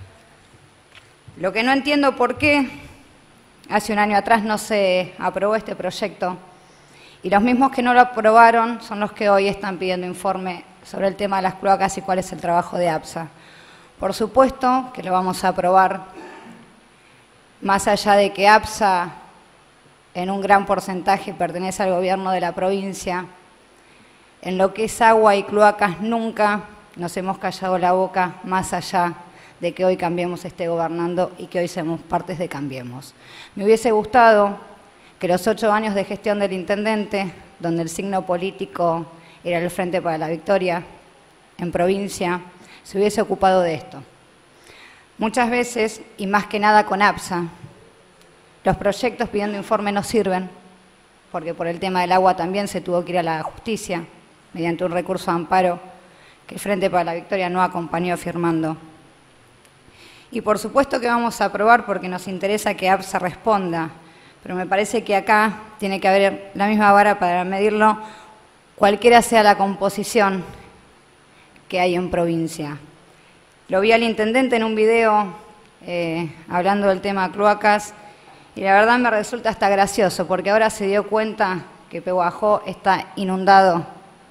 Lo que no entiendo por qué hace un año atrás no se aprobó este proyecto y los mismos que no lo aprobaron son los que hoy están pidiendo informe sobre el tema de las cloacas y cuál es el trabajo de APSA. Por supuesto que lo vamos a aprobar, más allá de que APSA en un gran porcentaje pertenece al gobierno de la provincia. En lo que es agua y cloacas nunca nos hemos callado la boca, más allá de que hoy Cambiemos esté gobernando y que hoy seamos partes de Cambiemos. Me hubiese gustado que los 8 años de gestión del intendente, donde el signo político era el Frente para la Victoria en provincia, se hubiese ocupado de esto. Muchas veces, y más que nada con APSA, los proyectos pidiendo informe no sirven, porque por el tema del agua también se tuvo que ir a la justicia, mediante un recurso de amparo que el Frente para la Victoria no acompañó firmando. Y por supuesto que vamos a aprobar porque nos interesa que APSA responda, pero me parece que acá tiene que haber la misma vara para medirlo, cualquiera sea la composición que hay en provincia. Lo vi al intendente en un video hablando del tema cloacas y la verdad me resulta hasta gracioso porque ahora se dio cuenta que Pehuajó está inundado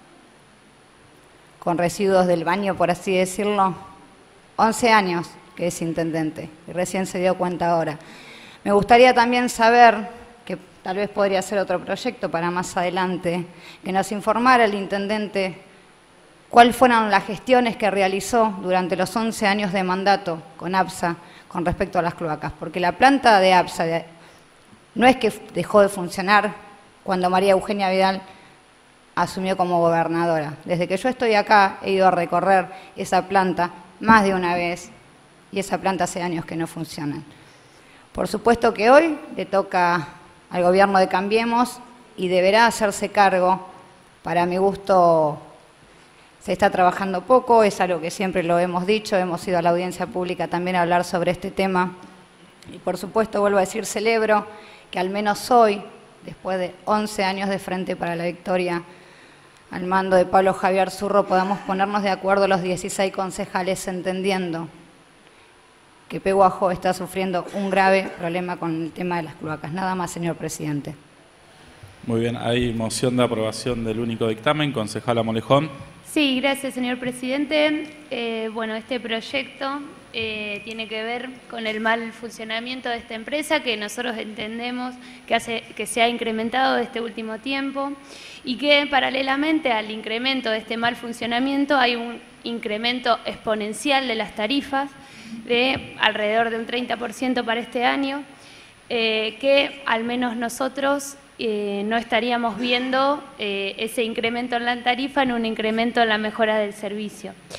con residuos del baño, por así decirlo. 11 años que es intendente y recién se dio cuenta ahora. Me gustaría también saber, que tal vez podría ser otro proyecto para más adelante, que nos informara el intendente cuáles fueron las gestiones que realizó durante los 11 años de mandato con APSA con respecto a las cloacas, porque la planta de APSA no es que dejó de funcionar cuando María Eugenia Vidal asumió como gobernadora. Desde que yo estoy acá he ido a recorrer esa planta más de una vez y esa planta hace años que no funciona. Por supuesto que hoy le toca al gobierno de Cambiemos y deberá hacerse cargo. Para mi gusto se está trabajando poco, es algo que siempre lo hemos dicho, hemos ido a la audiencia pública también a hablar sobre este tema. Y por supuesto, vuelvo a decir, celebro que al menos hoy, después de 11 años de Frente para la Victoria, al mando de Pablo Javier Zurro, podamos ponernos de acuerdo los 16 concejales entendiendo que Pehuajó está sufriendo un grave problema con el tema de las cloacas. Nada más, señor presidente. Muy bien, hay moción de aprobación del único dictamen. Concejala Molejón. Sí, gracias, señor presidente. Bueno, este proyecto tiene que ver con el mal funcionamiento de esta empresa que nosotros entendemos que se ha incrementado de este último tiempo y que paralelamente al incremento de este mal funcionamiento hay un incremento exponencial de las tarifas de alrededor de un 30% para este año, que al menos nosotros no estaríamos viendo ese incremento en la tarifa en un incremento en la mejora del servicio.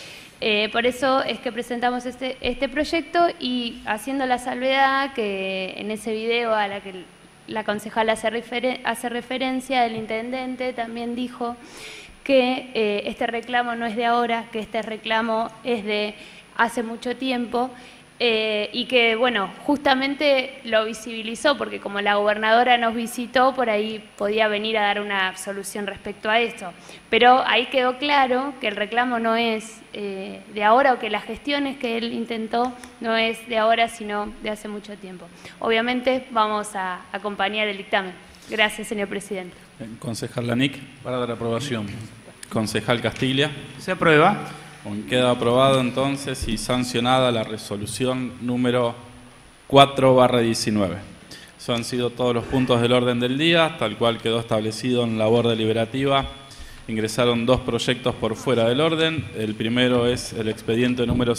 Por eso es que presentamos este proyecto y haciendo la salvedad que en ese video a la que la concejala hace referencia, el intendente también dijo que este reclamo no es de ahora, que este reclamo es de hace mucho tiempo y que, bueno, justamente lo visibilizó porque como la gobernadora nos visitó, por ahí podía venir a dar una solución respecto a esto. Pero ahí quedó claro que el reclamo no es de ahora o que las gestiones que él intentó no es de ahora, sino de hace mucho tiempo. Obviamente vamos a acompañar el dictamen. Gracias, señor presidente. Concejal Lanic. Para dar aprobación. Concejal Castilla. Se aprueba. Queda aprobado entonces y sancionada la resolución número 4/19. Esos han sido todos los puntos del orden del día, tal cual quedó establecido en labor deliberativa. Ingresaron 2 proyectos por fuera del orden. El primero es el expediente número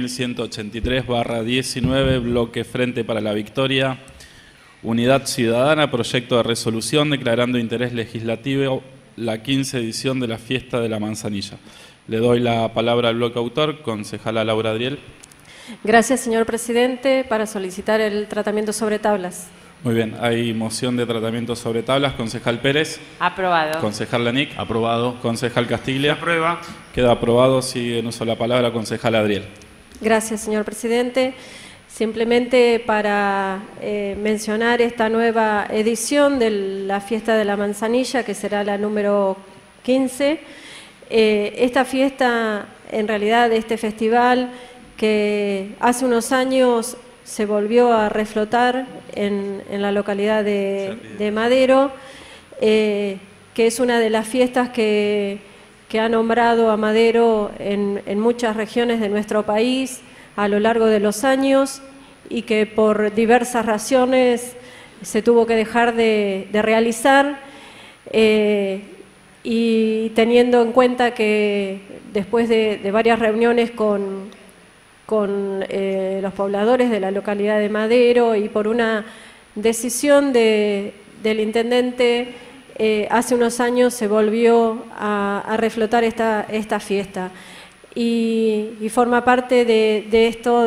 7183/19, bloque Frente para la Victoria, Unidad Ciudadana, proyecto de resolución declarando interés legislativo la 15 edición de la Fiesta de la Manzanilla. Le doy la palabra al bloque autor, concejala Laura Adriel. Gracias, señor presidente, para solicitar el tratamiento sobre tablas. Muy bien, hay moción de tratamiento sobre tablas. Concejal Pérez. Aprobado. Concejal Lanic. Aprobado. Concejal Castilla. Se aprueba. Queda aprobado. Sigue en uso la palabra concejal Adriel. Gracias, señor presidente. Simplemente para mencionar esta nueva edición de la Fiesta de la Manzanilla, que será la número 15. Esta fiesta, en realidad, este festival, que hace unos años se volvió a reflotar en la localidad de Madero, que es una de las fiestas que ha nombrado a Madero en muchas regiones de nuestro país a lo largo de los años y que por diversas razones se tuvo que dejar de realizar, y teniendo en cuenta que después de varias reuniones con los pobladores de la localidad de Madero y por una decisión del intendente, hace unos años se volvió a reflotar esta fiesta y forma parte de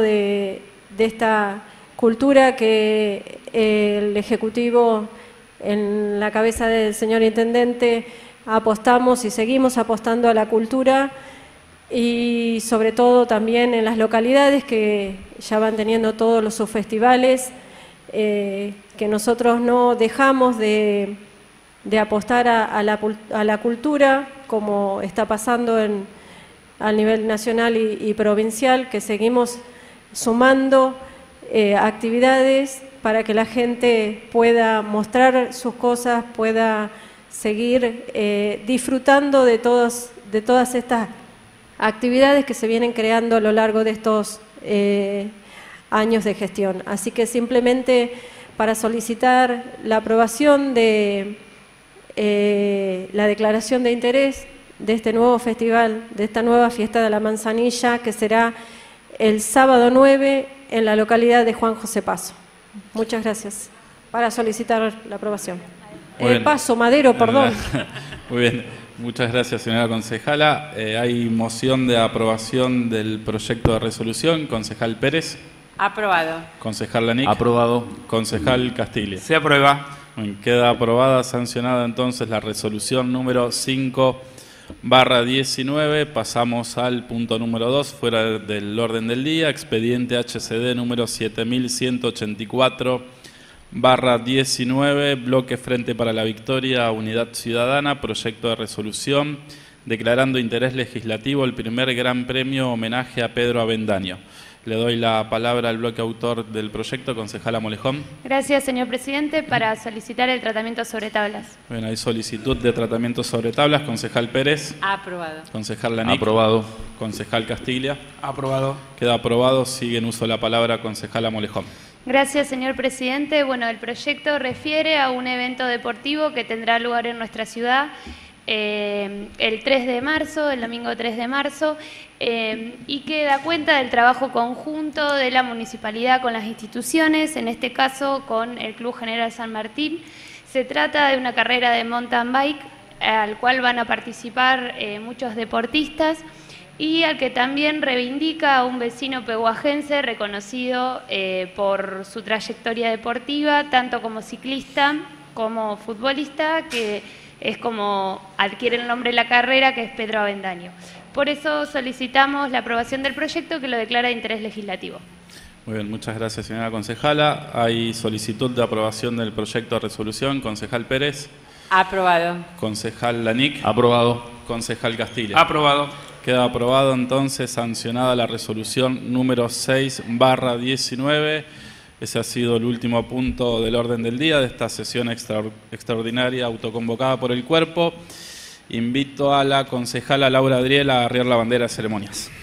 esta cultura que el Ejecutivo, en la cabeza del señor intendente, apostamos y seguimos apostando a la cultura y sobre todo también en las localidades que ya van teniendo todos sus festivales, que nosotros no dejamos de apostar a la cultura, como está pasando a nivel nacional y provincial, que seguimos sumando actividades para que la gente pueda mostrar sus cosas, pueda seguir disfrutando de todas estas actividades que se vienen creando a lo largo de estos años de gestión. Así que simplemente para solicitar la aprobación de la declaración de interés de este nuevo festival, de esta nueva Fiesta de la Manzanilla, que será el sábado 9 en la localidad de Juan José Paso. Muchas gracias. Para solicitar la aprobación. Paso, Madero, perdón. Muy bien, muchas gracias, señora concejala. Hay moción de aprobación del proyecto de resolución. Concejal Pérez. Aprobado. Concejal Lanic. Aprobado. Concejal Castilla. Se aprueba. Queda aprobada, sancionada entonces la resolución número 5/19. Pasamos al punto número 2, fuera del orden del día, expediente HCD número 7184/19, bloque Frente para la Victoria, Unidad Ciudadana, proyecto de resolución declarando interés legislativo el primer gran premio homenaje a Pedro Avendaño. Le doy la palabra al bloque autor del proyecto, concejala Molejón. Gracias, señor presidente, para solicitar el tratamiento sobre tablas. Bueno, hay solicitud de tratamiento sobre tablas. Concejal Pérez. Aprobado. Concejal Lanic. Aprobado. Concejal Castilla. Aprobado. Queda aprobado. Sigue en uso la palabra concejala Molejón. Gracias, señor presidente. Bueno, el proyecto refiere a un evento deportivo que tendrá lugar en nuestra ciudad el 3 de marzo, el domingo 3 de marzo, y que da cuenta del trabajo conjunto de la municipalidad con las instituciones, en este caso con el Club General San Martín. Se trata de una carrera de mountain bike al cual van a participar muchos deportistas y al que también reivindica a un vecino pehuajense reconocido por su trayectoria deportiva, tanto como ciclista como futbolista, que es como adquiere el nombre de la carrera, que es Pedro Avendaño. Por eso solicitamos la aprobación del proyecto, que lo declara de interés legislativo. Muy bien, muchas gracias, señora concejala. Hay solicitud de aprobación del proyecto de resolución. Concejal Pérez. Aprobado. Concejal Lanic. Aprobado. Concejal Castillo. Aprobado. Queda aprobado entonces, sancionada la resolución número 6/19. Ese ha sido el último punto del orden del día de esta sesión extraordinaria autoconvocada por el cuerpo. Invito a la concejala Laura Adriel a arriar la bandera de ceremonias.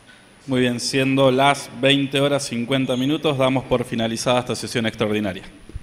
Muy bien, siendo las 20:50, damos por finalizada esta sesión extraordinaria.